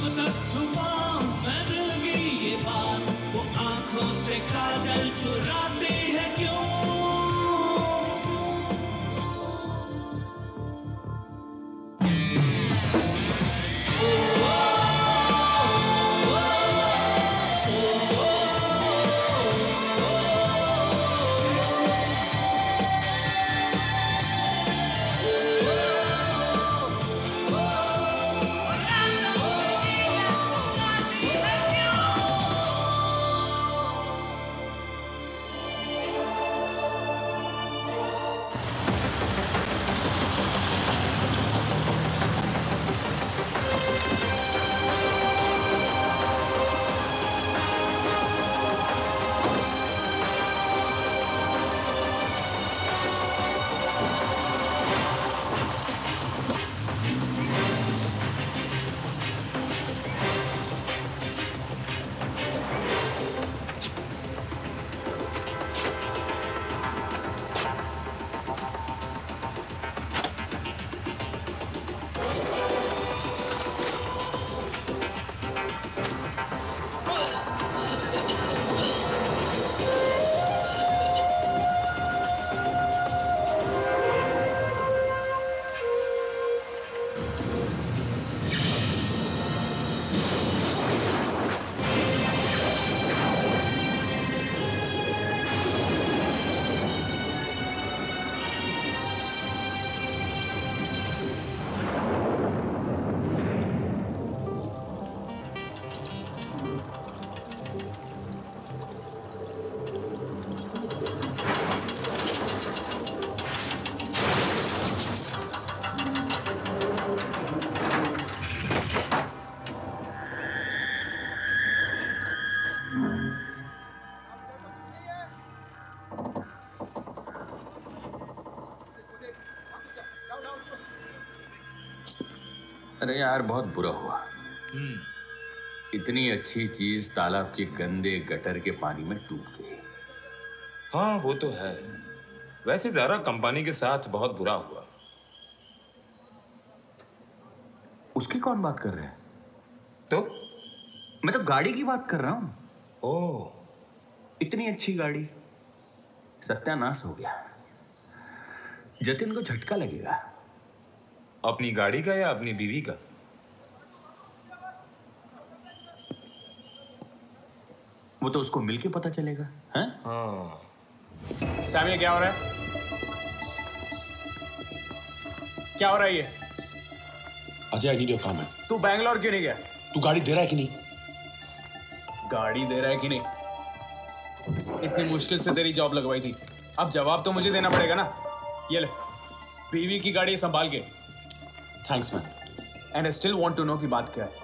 S8: कब तक छुपाऊं मैं दिल की ये बात, वो आंखों से काजल चुराते हैं क्यों?
S6: अरे यार बहुत बुरा हुआ। इतनी अच्छी चीज तालाब के गंदे गटर के पानी में डूब गई।
S7: हाँ वो तो है। वैसे ज़ारा कंपनी के साथ बहुत बुरा हुआ।
S6: उसकी कौन बात कर रहे हैं? तो मैं तो गाड़ी की बात कर रहा हूं।
S7: ओह,
S6: इतनी अच्छी गाड़ी सत्यानाश हो गया। जतिन को झटका लगेगा।
S7: अपनी गाड़ी का या अपनी बीवी का?
S6: वो तो उसको मिलके पता चलेगा। हैं?
S7: हाँ।
S12: सैम ये क्या हो रहा है? क्या हो रहा है ये?
S4: Ajay I need your comment.
S12: तू बैंगलोर क्यों नहीं गया?
S4: तू गाड़ी दे रहा है कि नहीं?
S12: गाड़ी दे रहा है कि नहीं? इतनी मुश्किल से तेरी जॉब लगवाई थी, अब जवाब तो मुझे देना पड़ेगा ना। ये ले, बीवी की गाड़ी संभाल के।
S6: Thanks man.
S12: And I still want to know की बात क्या है।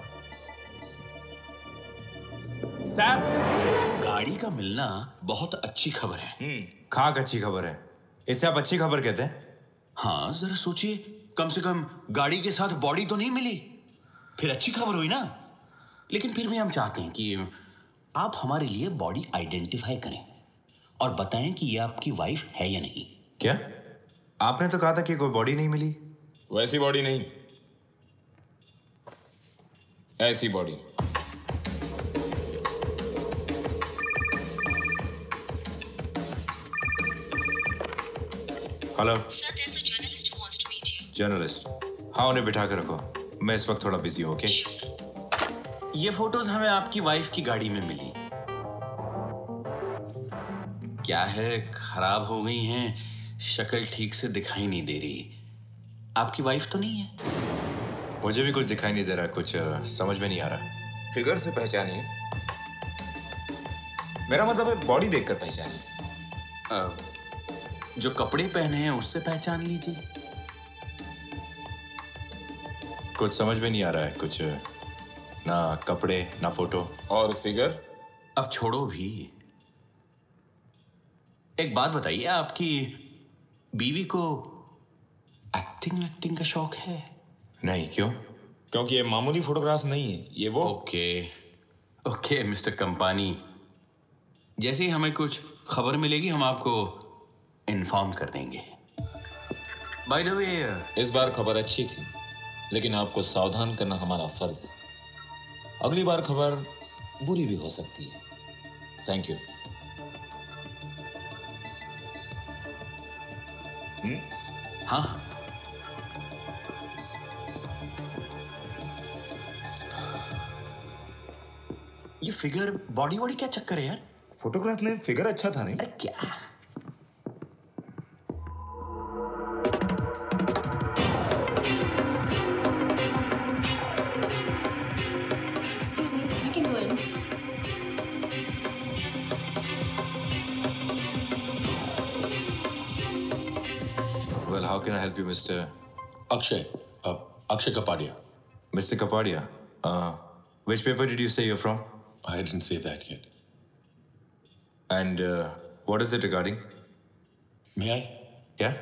S12: सैम,
S6: गाड़ी का मिलना बहुत अच्छी खबर है।
S7: खाक अच्छी खबर है। इसे आप अच्छी खबर कहते हैं?
S6: हाँ जरा सोचिए, कम से कम गाड़ी के साथ बॉडी तो नहीं मिली, फिर अच्छी खबर हुई ना। लेकिन फिर भी हम चाहते हैं कि आप हमारे लिए बॉडी आइडेंटिफाई करें और बताएं कि ये आपकी वाइफ है या नहीं।
S7: क्या आपने तो कहा था कि कोई बॉडी नहीं मिली? वैसी बॉडी नहीं, ऐसी बॉडी। Hello journalist. हाँ उन्हें बिठा कर रखो, मैं इस वक्त थोड़ा बिजी हूँ। ओके।
S6: ये फोटोज हमें आपकी वाइफ की गाड़ी में मिली। क्या है, खराब हो गई हैं, शक्ल ठीक से दिखाई नहीं दे रही। आपकी वाइफ तो नहीं है?
S7: मुझे भी कुछ दिखाई नहीं दे रहा, कुछ समझ में नहीं आ रहा। फिगर से पहचानिए। मेरा मतलब है बॉडी देखकर पहचानिए।
S6: जो कपड़े पहने हैं उससे पहचान लीजिए।
S7: कुछ समझ में नहीं आ रहा है, कुछ ना कपड़े ना फोटो और फिगर।
S6: अब छोड़ो भी, एक बात बताइए, आपकी बीवी को एक्टिंग का शौक है?
S7: नहीं, क्यों? क्योंकि ये मामूली फोटोग्राफ नहीं है, ये वो।
S6: ओके मिस्टर कंपानी, जैसे ही हमें कुछ खबर मिलेगी हम आपको इन्फॉर्म कर देंगे। बाय द वे,
S7: इस बार खबर अच्छी थी, लेकिन आपको सावधान करना हमारा फर्ज है।
S6: अगली बार खबर बुरी भी हो सकती है। Thank you. हाँ, ये फिगर बॉडी वॉडी क्या चक्कर है यार?
S2: फोटोग्राफ में फिगर अच्छा था नहीं?
S6: क्या?
S15: Excuse me, you can go in.
S7: Well, how can I help you, Mr.
S6: Akshay. Akshay Kapadia.
S7: Mr. Kapadia. Which paper did you say you're from?
S6: I didn't say that yet.
S7: And what is it regarding?
S6: May I?
S7: Yeah?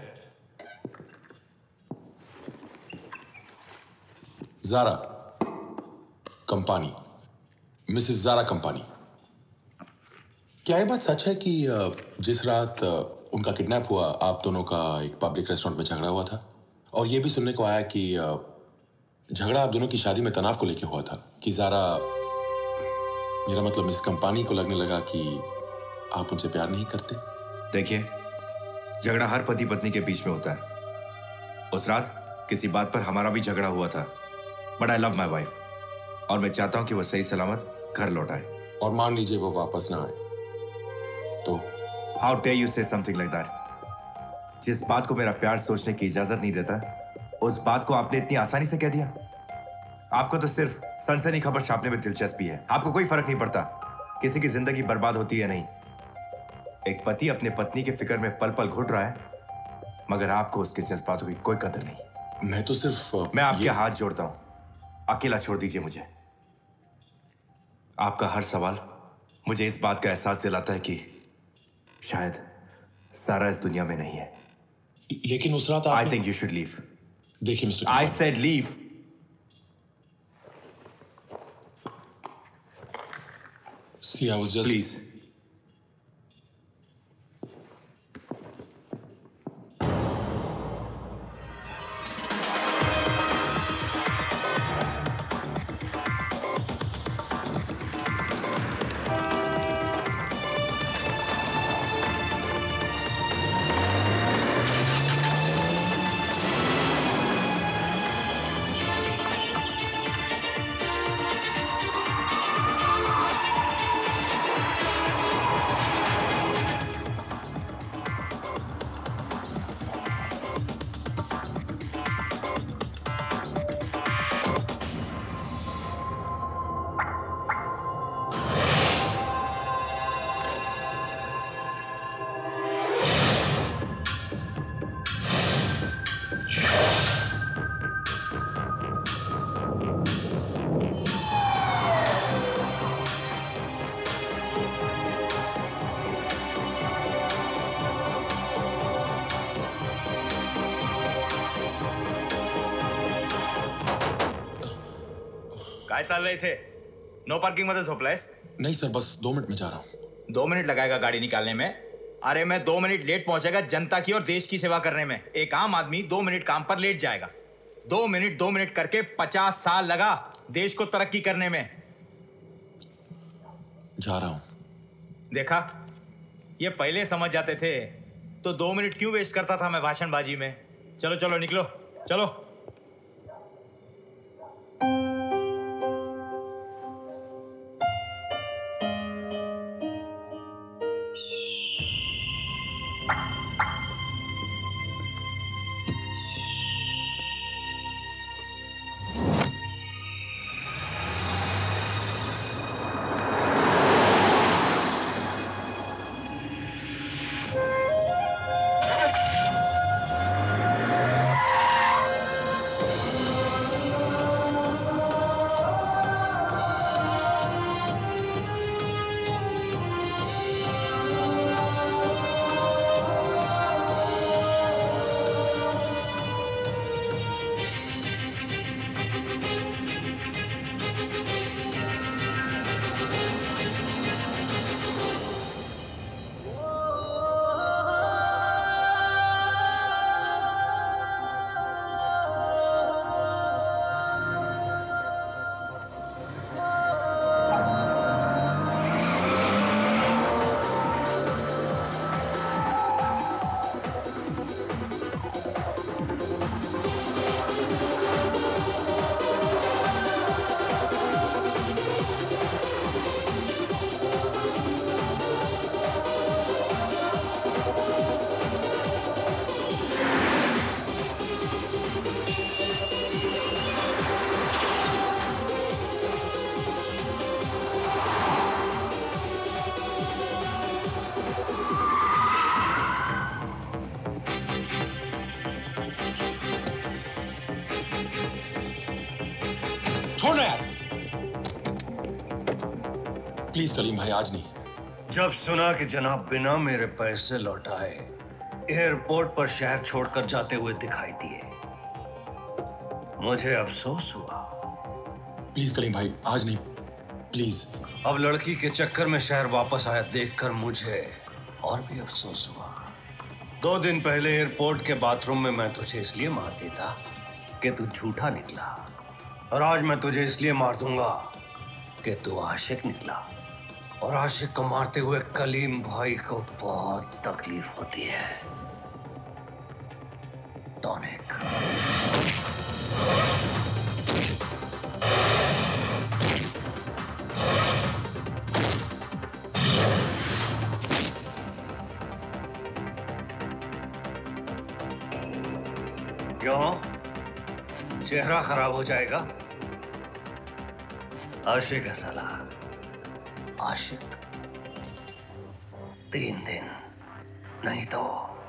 S12: Zara Kampani, Mrs Zara Kampani. क्या ये बात सच है कि जिस रात उनका किडनैप हुआ आप दोनों का एक पब्लिक रेस्टोरेंट में झगड़ा हुआ था? और ये भी सुनने को आया कि झगड़ा आप दोनों की शादी में तनाव को लेकर हुआ था कि ज़ारा, मेरा मतलब मिस कंपानी को लगने लगा कि आप उनसे प्यार नहीं करते।
S2: देखिए, झगड़ा हर पति पत्नी के बीच में होता है। उस रात किसी बात पर हमारा भी झगड़ा हुआ था, but I love my wife और मैं चाहता हूं कि वो सही सलामत घर लौट आए।
S12: और मान लीजिए वो वापस ना आए तो?
S2: How dare you say something like that? जिस बात को मेरा प्यार सोचने की इजाजत नहीं देता, उस बात को आपने इतनी आसानी से कह दिया। आपको तो सिर्फ सनसनी खबर छापने में दिलचस्पी है, आपको कोई फर्क नहीं पड़ता किसी की जिंदगी बर्बाद होती है नहीं। एक पति अपने पत्नी के फिक्र में पल पल घुट रहा है, मगर आपको उसके जज्बातों की कोई कदर नहीं।
S12: मैं तो सिर्फ
S2: मैं आपके हाथ जोड़ता हूं, अकेला छोड़ दीजिए मुझे। आपका हर सवाल मुझे इस बात का एहसास दिलाता है कि शायद सारा इस दुनिया में नहीं है।
S12: लेकिन उस रात
S2: I think you should leave.
S12: देखिए mister,
S2: I said leave.
S12: See, I was just...
S2: Please.
S12: काय
S2: चल रहे थे? नो पार्किंग मध्ये झोपलायस?
S12: नहीं सर, बस 2 मिनट में जा रहा हूँ।
S2: 2 मिनट लगाएगा गाड़ी निकालने में? अरे मैं 2 मिनट लेट पहुंचेगा जनता की और देश की सेवा करने में। एक आम आदमी 2 मिनट काम पर लेट जाएगा। 2 मिनट करके 50 साल लगा देश को तरक्की करने में।
S12: जा रहा हूँ।
S2: देखा, ये पहले समझ जाते थे तो 2 मिनट क्यों वेस्ट करता था मैं भाषणबाजी में। चलो चलो निकलो, चलो।
S4: प्लीज कलीम भाई, आज नहीं।
S13: जब सुना कि जनाब बिना मेरे पैसे लौटाए एयरपोर्ट पर शहर छोड़कर जाते हुए दिखाई दिए, मुझे अफसोस हुआ।
S4: प्लीज कलीम भाई, आज नहीं, प्लीज।
S13: अब लड़की के चक्कर में शहर वापस आया देखकर मुझे और भी अफसोस हुआ। 2 दिन पहले एयरपोर्ट के बाथरूम में मैं तुझे इसलिए मार देता कि तू झूठा निकला, और आज मैं तुझे इसलिए मार दूंगा कि तू आशिक निकला। और आशिक को मारते हुए कलीम भाई को बहुत तकलीफ होती है। टॉनिक। क्यों? चेहरा खराब हो जाएगा? आशिक है साला, आशिक। 3 दिन नहीं तो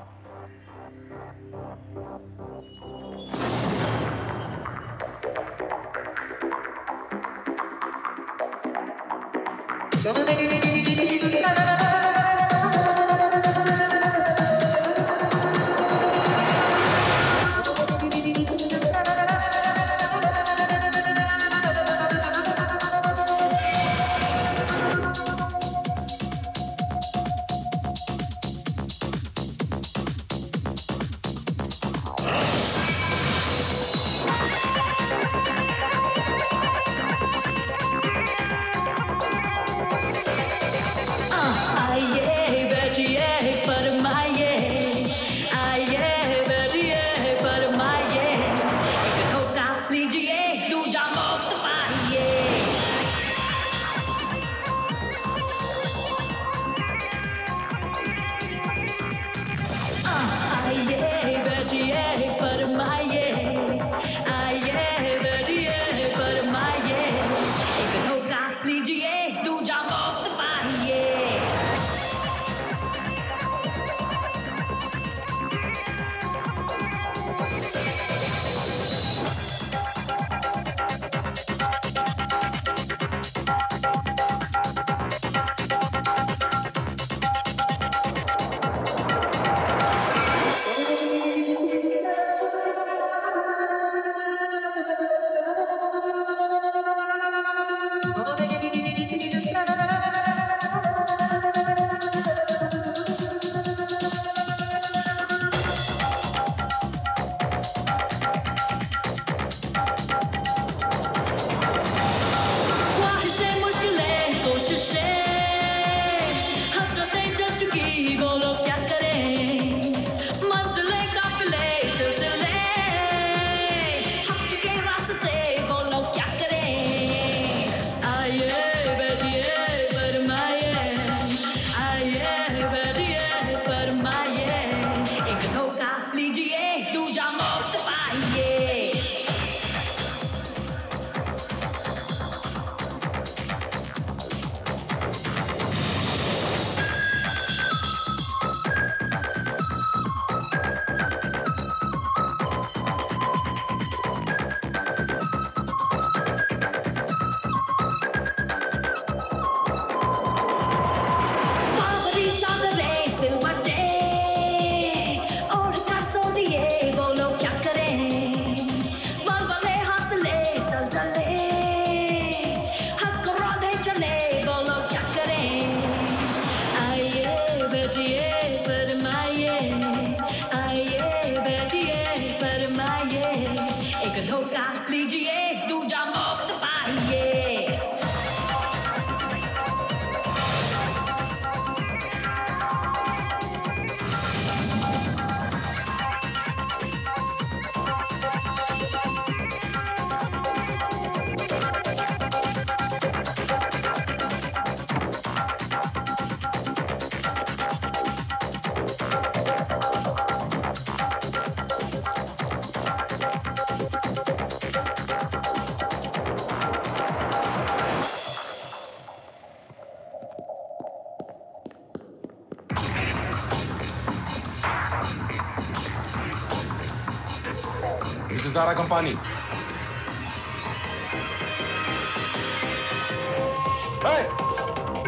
S4: Zara Company. Hey!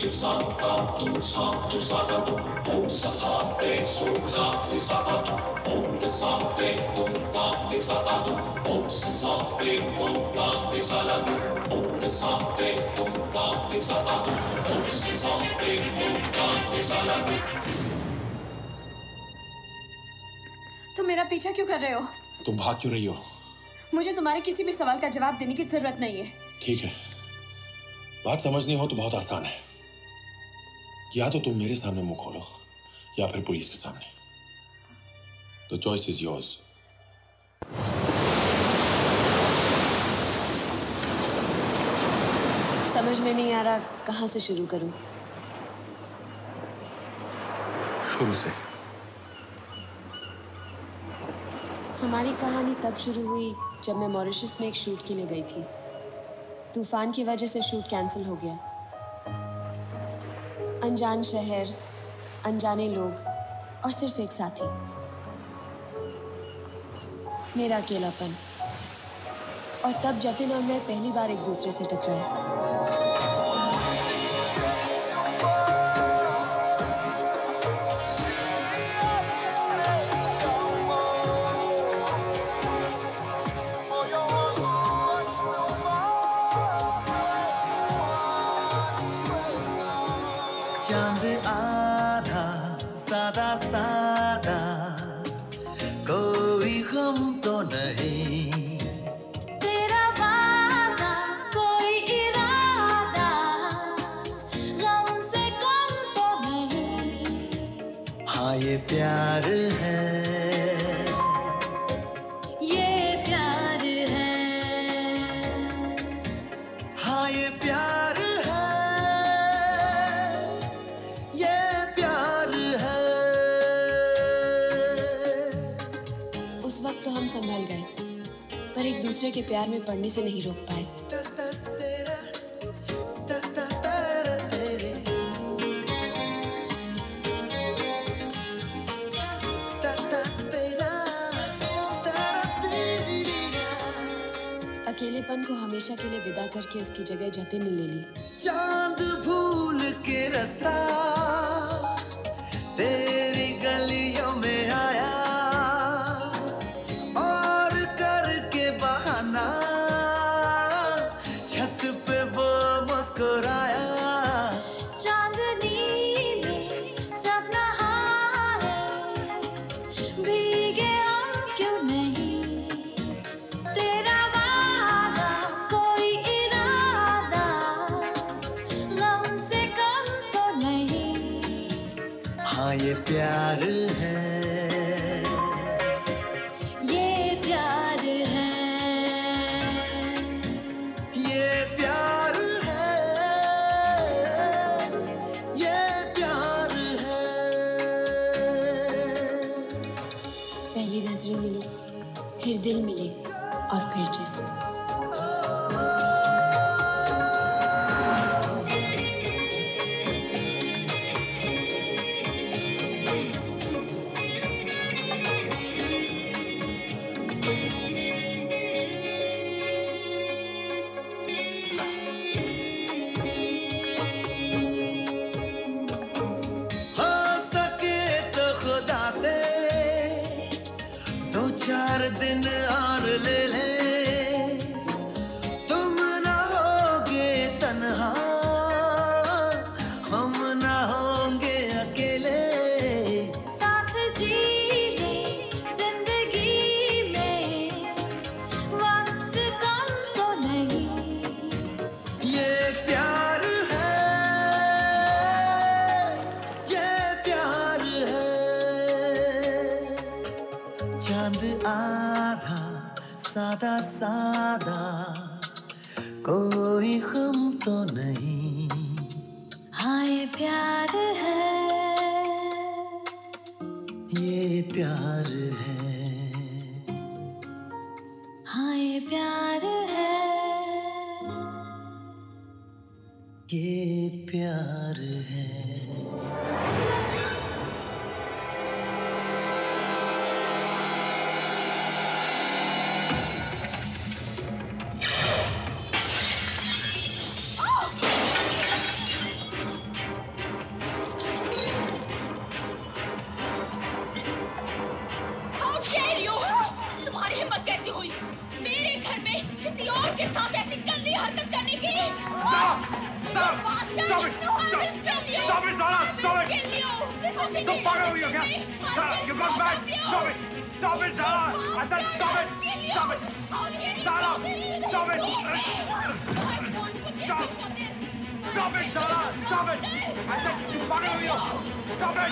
S3: तुम मेरा पीछा क्यों कर रहे हो?
S4: तुम भाग क्यों रही हो?
S3: मुझे तुम्हारे किसी भी सवाल का जवाब देने की जरूरत नहीं है।
S4: ठीक है, बात समझनी हो तो बहुत आसान है। या तो तुम मेरे सामने मुंह खोलो या फिर पुलिस के सामने। The choice is yours.
S3: समझ में नहीं आ रहा कहां से शुरू करूं।
S4: शुरू से।
S3: हमारी कहानी तब शुरू हुई जब मैं मॉरिशस में एक शूट के लिए गई थी। तूफान की वजह से शूट कैंसिल हो गया। अनजान शहर, अनजाने लोग और सिर्फ एक साथी। मेरा अकेलापन। और तब जतिन और मैं पहली बार एक दूसरे से टकराए।
S16: चांद आधा सादा सादा, कोई गम तो नहीं,
S17: तेरा वादा कोई इरादा, गम से कम तो नहीं।
S16: हाँ ये प्यार है,
S17: ये प्यार है,
S16: हाँ ये प्यार है, ये प्यार है।
S3: उस वक्त तो हम संभल गए, पर एक दूसरे के प्यार में पड़ने से नहीं रोक पाए। अकेलेपन को हमेशा के लिए विदा करके उसकी जगह जतिन ने ले ली।
S16: चांद भूल के रास्ता तेरी गलियों में आया, और करके बहाना छत पे वो मुस्कुराया।
S17: चांदनी में सब नहाए, भीगे हम क्यों नहीं, तेरा वादा कोई इरादा, गम से कम तो नहीं।
S16: हाँ ये प्यार है,
S17: ये प्यार है,
S16: ये प्यार है, ये प्यार है।
S3: पहली नजरें मिली, फिर दिल मिले और फिर जिस्म।
S16: हो सके तो खुदा से 2-4 दिन और ले ले, तुम ना होगे तन्हा, हम ना होंगे अकेले।
S17: साथ जी ले जिंदगी में, वक्त कम तो नहीं।
S16: ये प्यार है, ये प्यार है। चांद आधा सादा सादा, कोई गम तो नहीं।
S17: हाँ ये प्यार है,
S16: ये प्यार है,
S17: हाँ ये प्यार है,
S16: ये प्यार है।
S17: किसी और के साथ ऐसी गंदी हरकत करने की?
S2: Stop it! Stop it, Zara! Stop it! तुम पागल हुई हो क्या? Zara, you got mad! Stop it! Stop it, Zara! I said stop it! Stop it! Zara! Stop it! Stop it, Zara! Stop it! I said तुम पागल हुई हो! Stop it!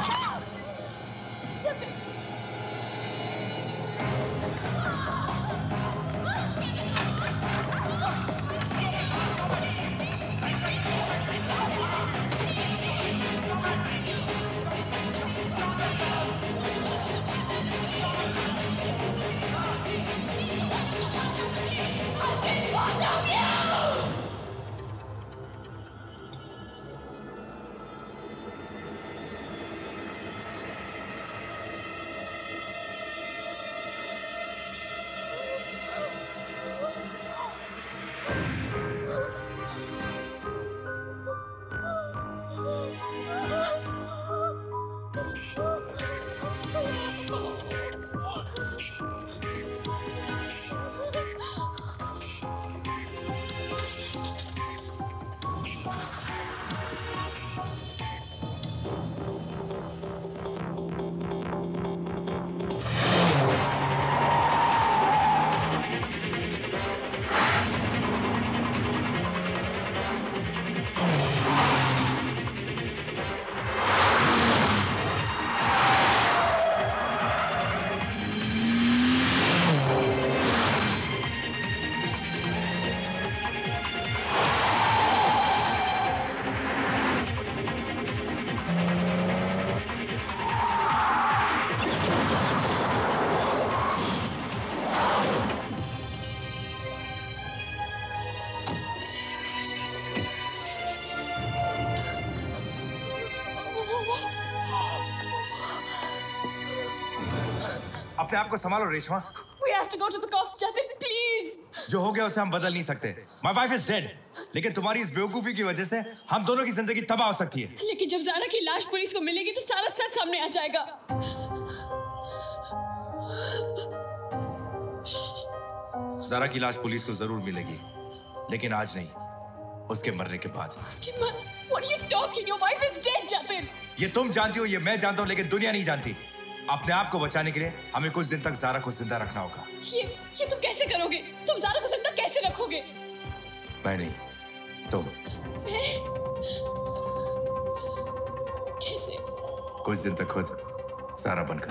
S2: अपने आप को संभालो Reshma.
S17: We have to go to the cops, Jatin, please.
S2: जो हो गया उसे हम बदल नहीं सकते। My wife is dead. लेकिन तुम्हारी इस बेवकूफी की वजह से हम दोनों की जिंदगी तबाह हो सकती है।
S17: लेकिन जब ज़ारा की लाश पुलिस को मिलेगी तो सारा सच सामने आ जाएगा।
S2: ज़ारा की लाश पुलिस को जरूर मिलेगी, लेकिन आज नहीं, उसके मरने के बाद।
S17: What are you talking? Your wife is dead, Jatin.
S2: ये तुम जानती हो, ये मैं जानता हूँ, लेकिन दुनिया नहीं जानती। अपने आप को बचाने के लिए हमें कुछ दिन तक ज़ारा को जिंदा रखना होगा।
S17: ये तुम कैसे करोगे? तुम ज़ारा को जिंदा कैसे रखोगे?
S2: मैं नहीं, तुम।
S17: मैं? कैसे?
S2: कुछ दिन तक खुद ज़ारा बनकर।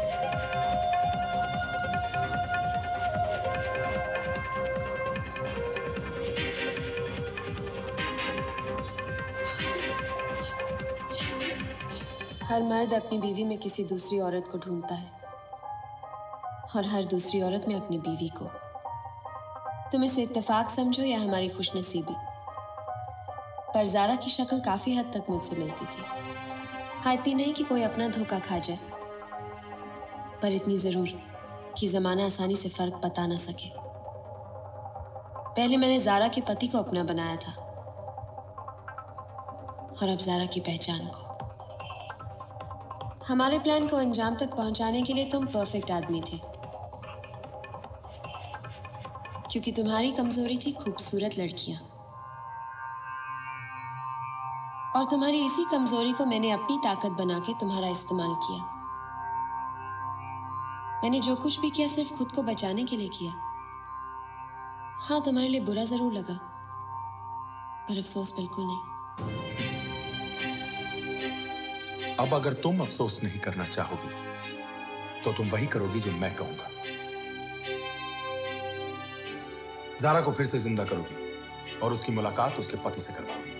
S3: हर मर्द अपनी बीवी में किसी दूसरी औरत को ढूंढता है और हर दूसरी औरत में अपनी बीवी को। तुम इसे इत्तेफाक समझो या हमारी खुशनसीबी, पर ज़ारा की शक्ल काफी हद तक मुझसे मिलती थी। हाँ, इतनी नहीं कि कोई अपना धोखा खा जाए, पर इतनी जरूर कि जमाना आसानी से फर्क बता ना सके। पहले मैंने ज़ारा के पति को अपना बनाया था और अब ज़ारा की पहचान को। हमारे प्लान को अंजाम तक पहुंचाने के लिए तुम परफेक्ट आदमी थे, क्योंकि तुम्हारी कमजोरी थी खूबसूरत लड़कियां, और तुम्हारी इसी कमजोरी को मैंने अपनी ताकत बना के तुम्हारा इस्तेमाल किया। मैंने जो कुछ भी किया सिर्फ खुद को बचाने के लिए किया। हाँ, तुम्हारे लिए बुरा जरूर लगा, पर अफसोस बिल्कुल नहीं।
S12: अब अगर तुम अफसोस नहीं करना चाहोगी तो तुम वही करोगी जो मैं कहूंगा। ज़ारा को फिर से जिंदा करोगी और उसकी मुलाकात उसके पति से करवाओगी।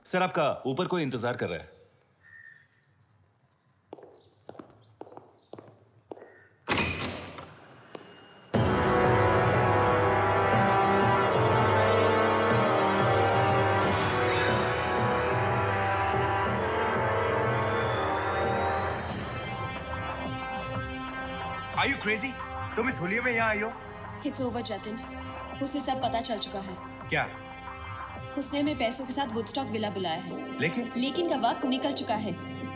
S7: सर आपका ऊपर कोई इंतजार कर रहा है।
S2: Are you crazy? तुम इस होलिये में यहाँ आई हो?
S3: It's over, Jatin. उसे सब पता चल चुका है।
S2: क्या?
S3: उसने हमें पैसों के साथ वुडस्टॉक विला बुलाया है।
S2: लेकिन
S3: का वक्त निकल चुका है।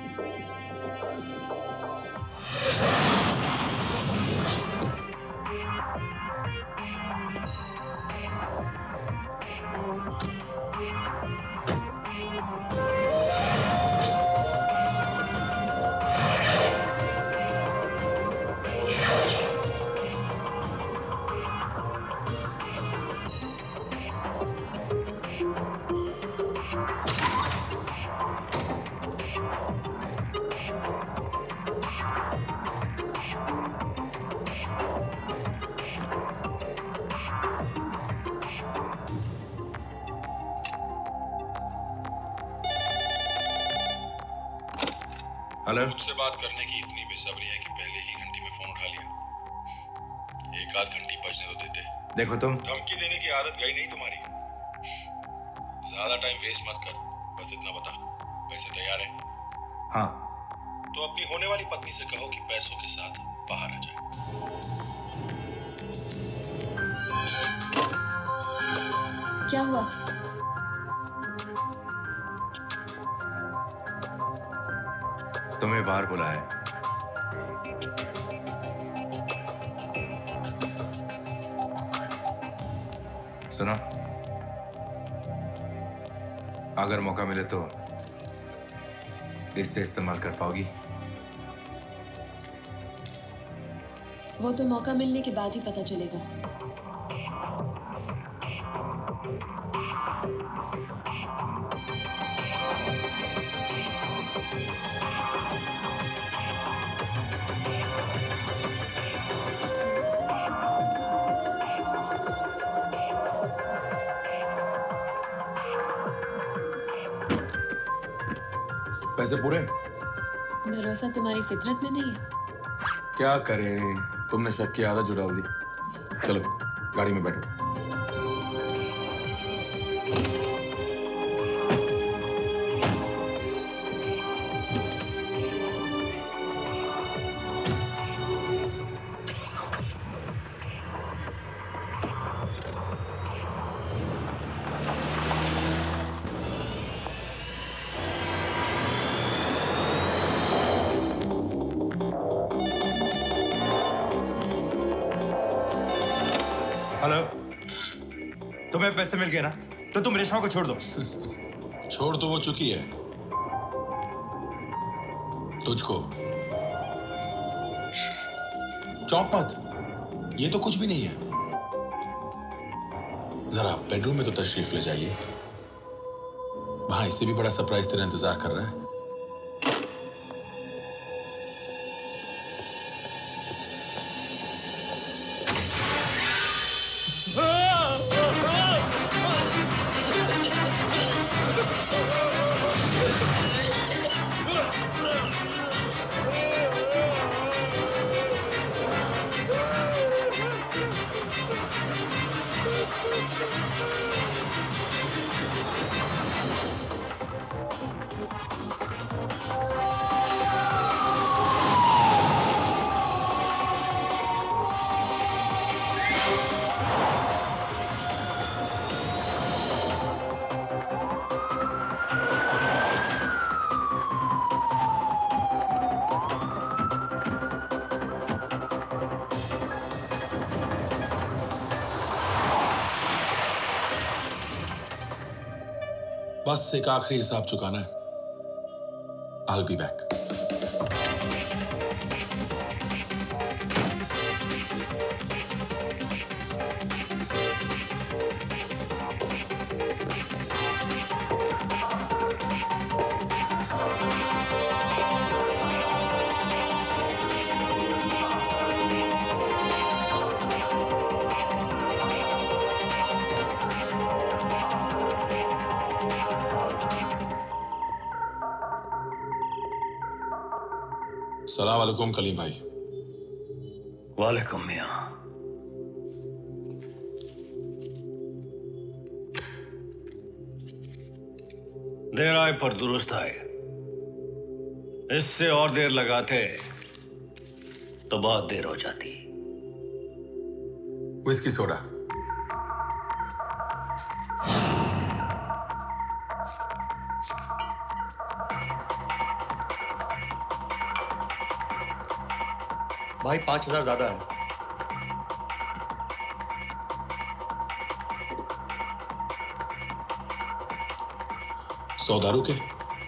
S7: हेलो।
S4: मुझसे बात करने की इतनी बेसब्री है कि पहले ही घंटी में फोन उठा लिया। एक आध घंटी बजने तो देते।
S2: देखो तुम
S4: धमकी देने की आदत गई नहीं तुम्हारी। ज्यादा टाइम वेस्ट मत कर, बस इतना बता पैसे तैयार है?
S2: हाँ।
S4: तो अपनी होने वाली पत्नी से कहो कि पैसों के साथ बाहर आ जाए।
S3: क्या हुआ?
S2: तुम्हें बाहर बुलाया है। सुनो, अगर मौका मिले तो इससे इस्तेमाल कर पाओगी?
S3: वो तो मौका मिलने के बाद ही पता चलेगा।
S12: पैसे पूरे?
S3: भरोसा तुम्हारी फितरत में नहीं है।
S12: क्या करें, तुमने शक की आदत जुड़ा दी। चलो गाड़ी में बैठो।
S2: हेलो, तुम्हें पैसे मिल गए ना? तो तुम रेशमा को छोड़ दो।
S4: छोड़ तो वो चुकी है। तुझको चौंक मत, ये तो कुछ भी नहीं है। जरा बेडरूम में तो तशरीफ ले जाइए, वहां इससे भी बड़ा सरप्राइज तेरा इंतजार कर रहा है। बस एक आखिरी हिसाब चुकाना है। I'll be back. सलाम वालेकुम कलीम भाई।
S13: वालेकुम मियां। देर आए पर दुरुस्त आए। इससे और देर लगाते तो बहुत देर हो जाती।
S4: Whisky soda.
S18: भाई 5,000 ज्यादा है।
S4: दारू के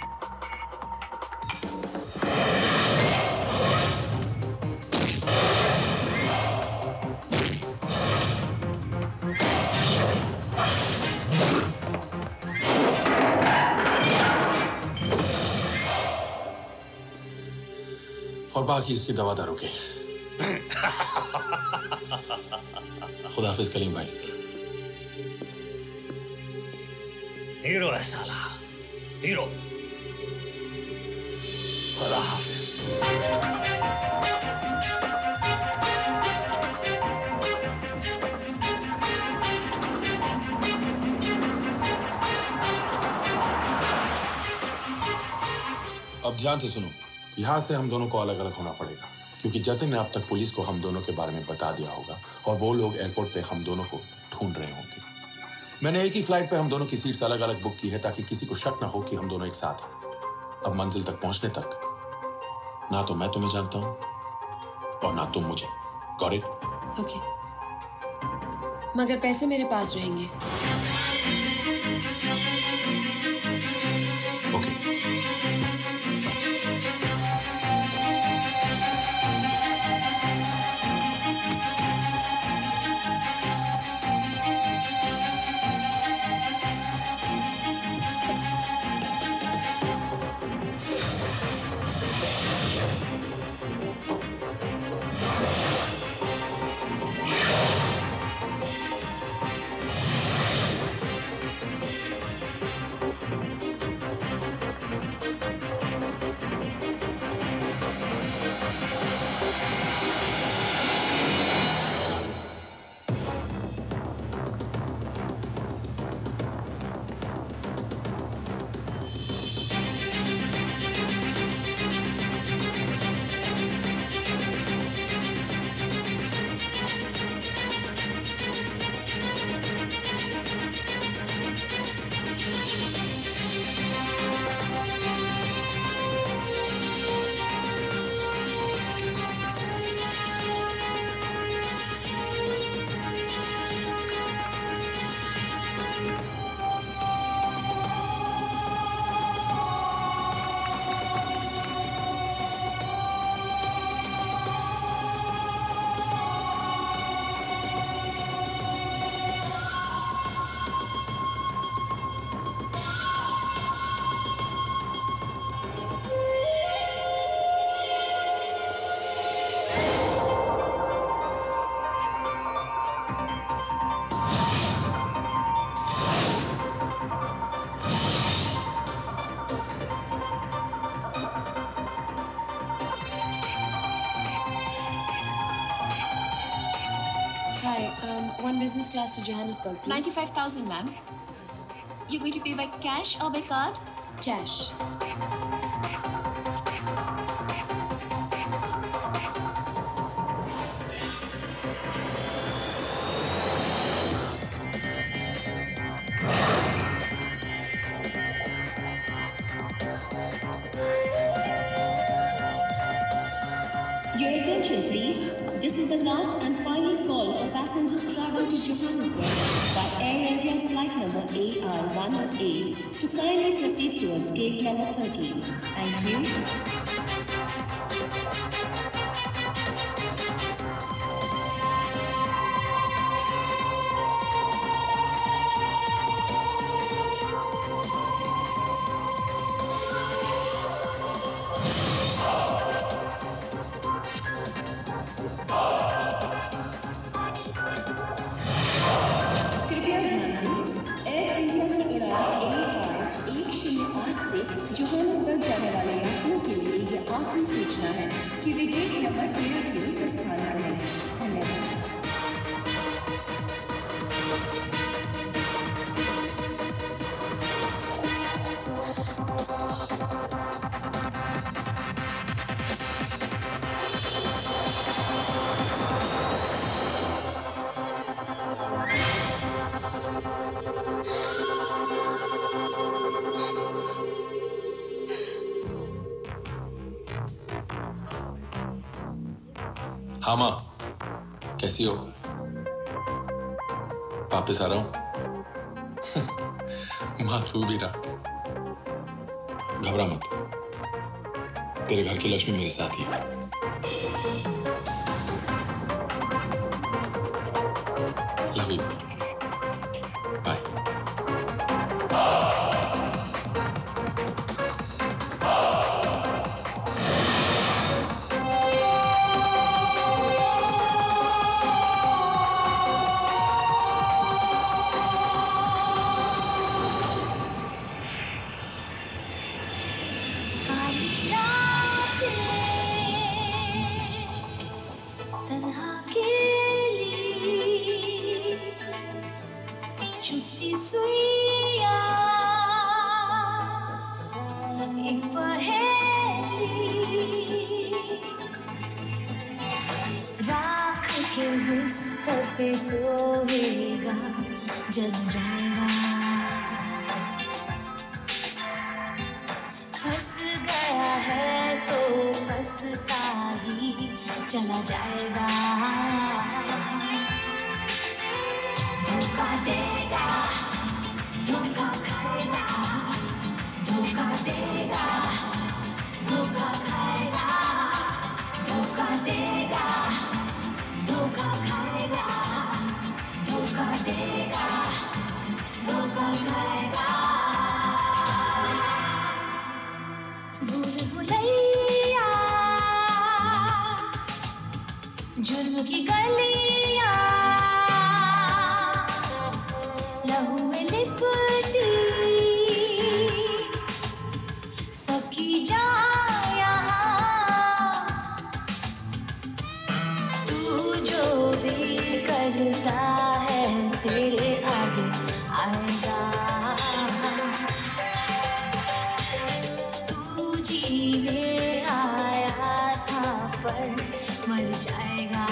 S4: और बाकी इसकी दवा दारू के। खुदाफिज कलीम भाई।
S13: हीरो है साला, हीरो। खुदा हाफिज।
S4: अब ध्यान से सुनो, यहां से हम दोनों को अलग अलग होना पड़ेगा क्योंकि जतिन ने अब तक पुलिस को हम दोनों के बारे में बता दिया होगा और वो लोग एयरपोर्ट पे हम दोनों को ढूंढ रहे होंगे। मैंने एक ही फ्लाइट पे हम दोनों की सीट्स अलग अलग बुक की है ताकि किसी को शक ना हो कि हम दोनों एक साथ हैं। अब मंजिल तक पहुंचने तक ना तो मैं तुम्हें जानता हूं और ना तुम मुझे। Got it?
S3: ओके, मगर पैसे मेरे पास रहेंगे। One business class to Johannesburg, please.
S15: 95,000, ma'am. You're going to pay by cash or by card?
S3: Cash.
S15: Your attention, please. This is the last and final call for passengers traveling to Johannesburg by Air India flight number AR108 to kindly proceed towards gate number 13. Thank you. Johannesburg जाने वाले यात्रियों के लिए कि वे गेट नंबर 13 की ओर प्रस्थान करें। धन्यवाद।
S4: हाँ माँ, कैसी हो? वापस आ रहा हूँ। माँ तू भी ना, घबरा मत, तेरे घर की लक्ष्मी मेरे साथ ही है। Love you, bye.
S19: छुट्टी सुइया एक पहेली राख के बिस्तर पे सोएगा जल जाएगा फंस गया है तो फंसता ही चला जाएगा धोखा देगा धोखा खाएगा धोखा देगा धोखा खाएगा धोखा देगा धोखा खाएगा धोखा देगा धोखा खाएगा भूल भुलैया जुर्म की गलियां लहू में लिपटी सबकी जाया तू जो भी करता है तेरे आगे आएगा तू जीने आया था पर मर जाएगा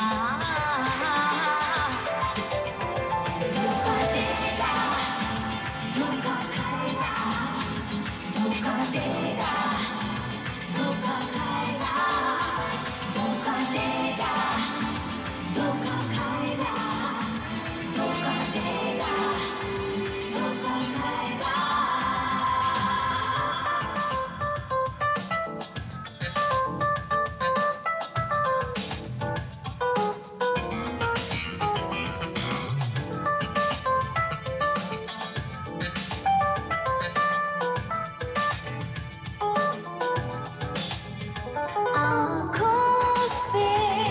S19: धोखा देगा धोखा खाएगा धोखा देगा धोखा खाएगा धोखा देगा धोखा खाएगा धोखा देगा धोखा खाएगा आँखों से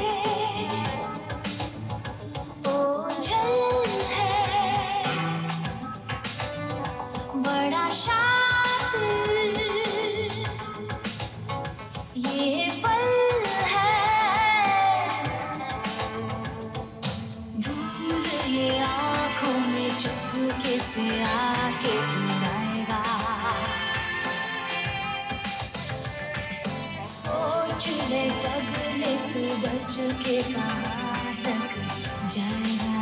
S19: ओझल है बड़ा शातिर ये पल है दूर ये आँखों में चुपके से आके बुलाएगा सोच ले पगले तू बच के कहाँ तक जाएगा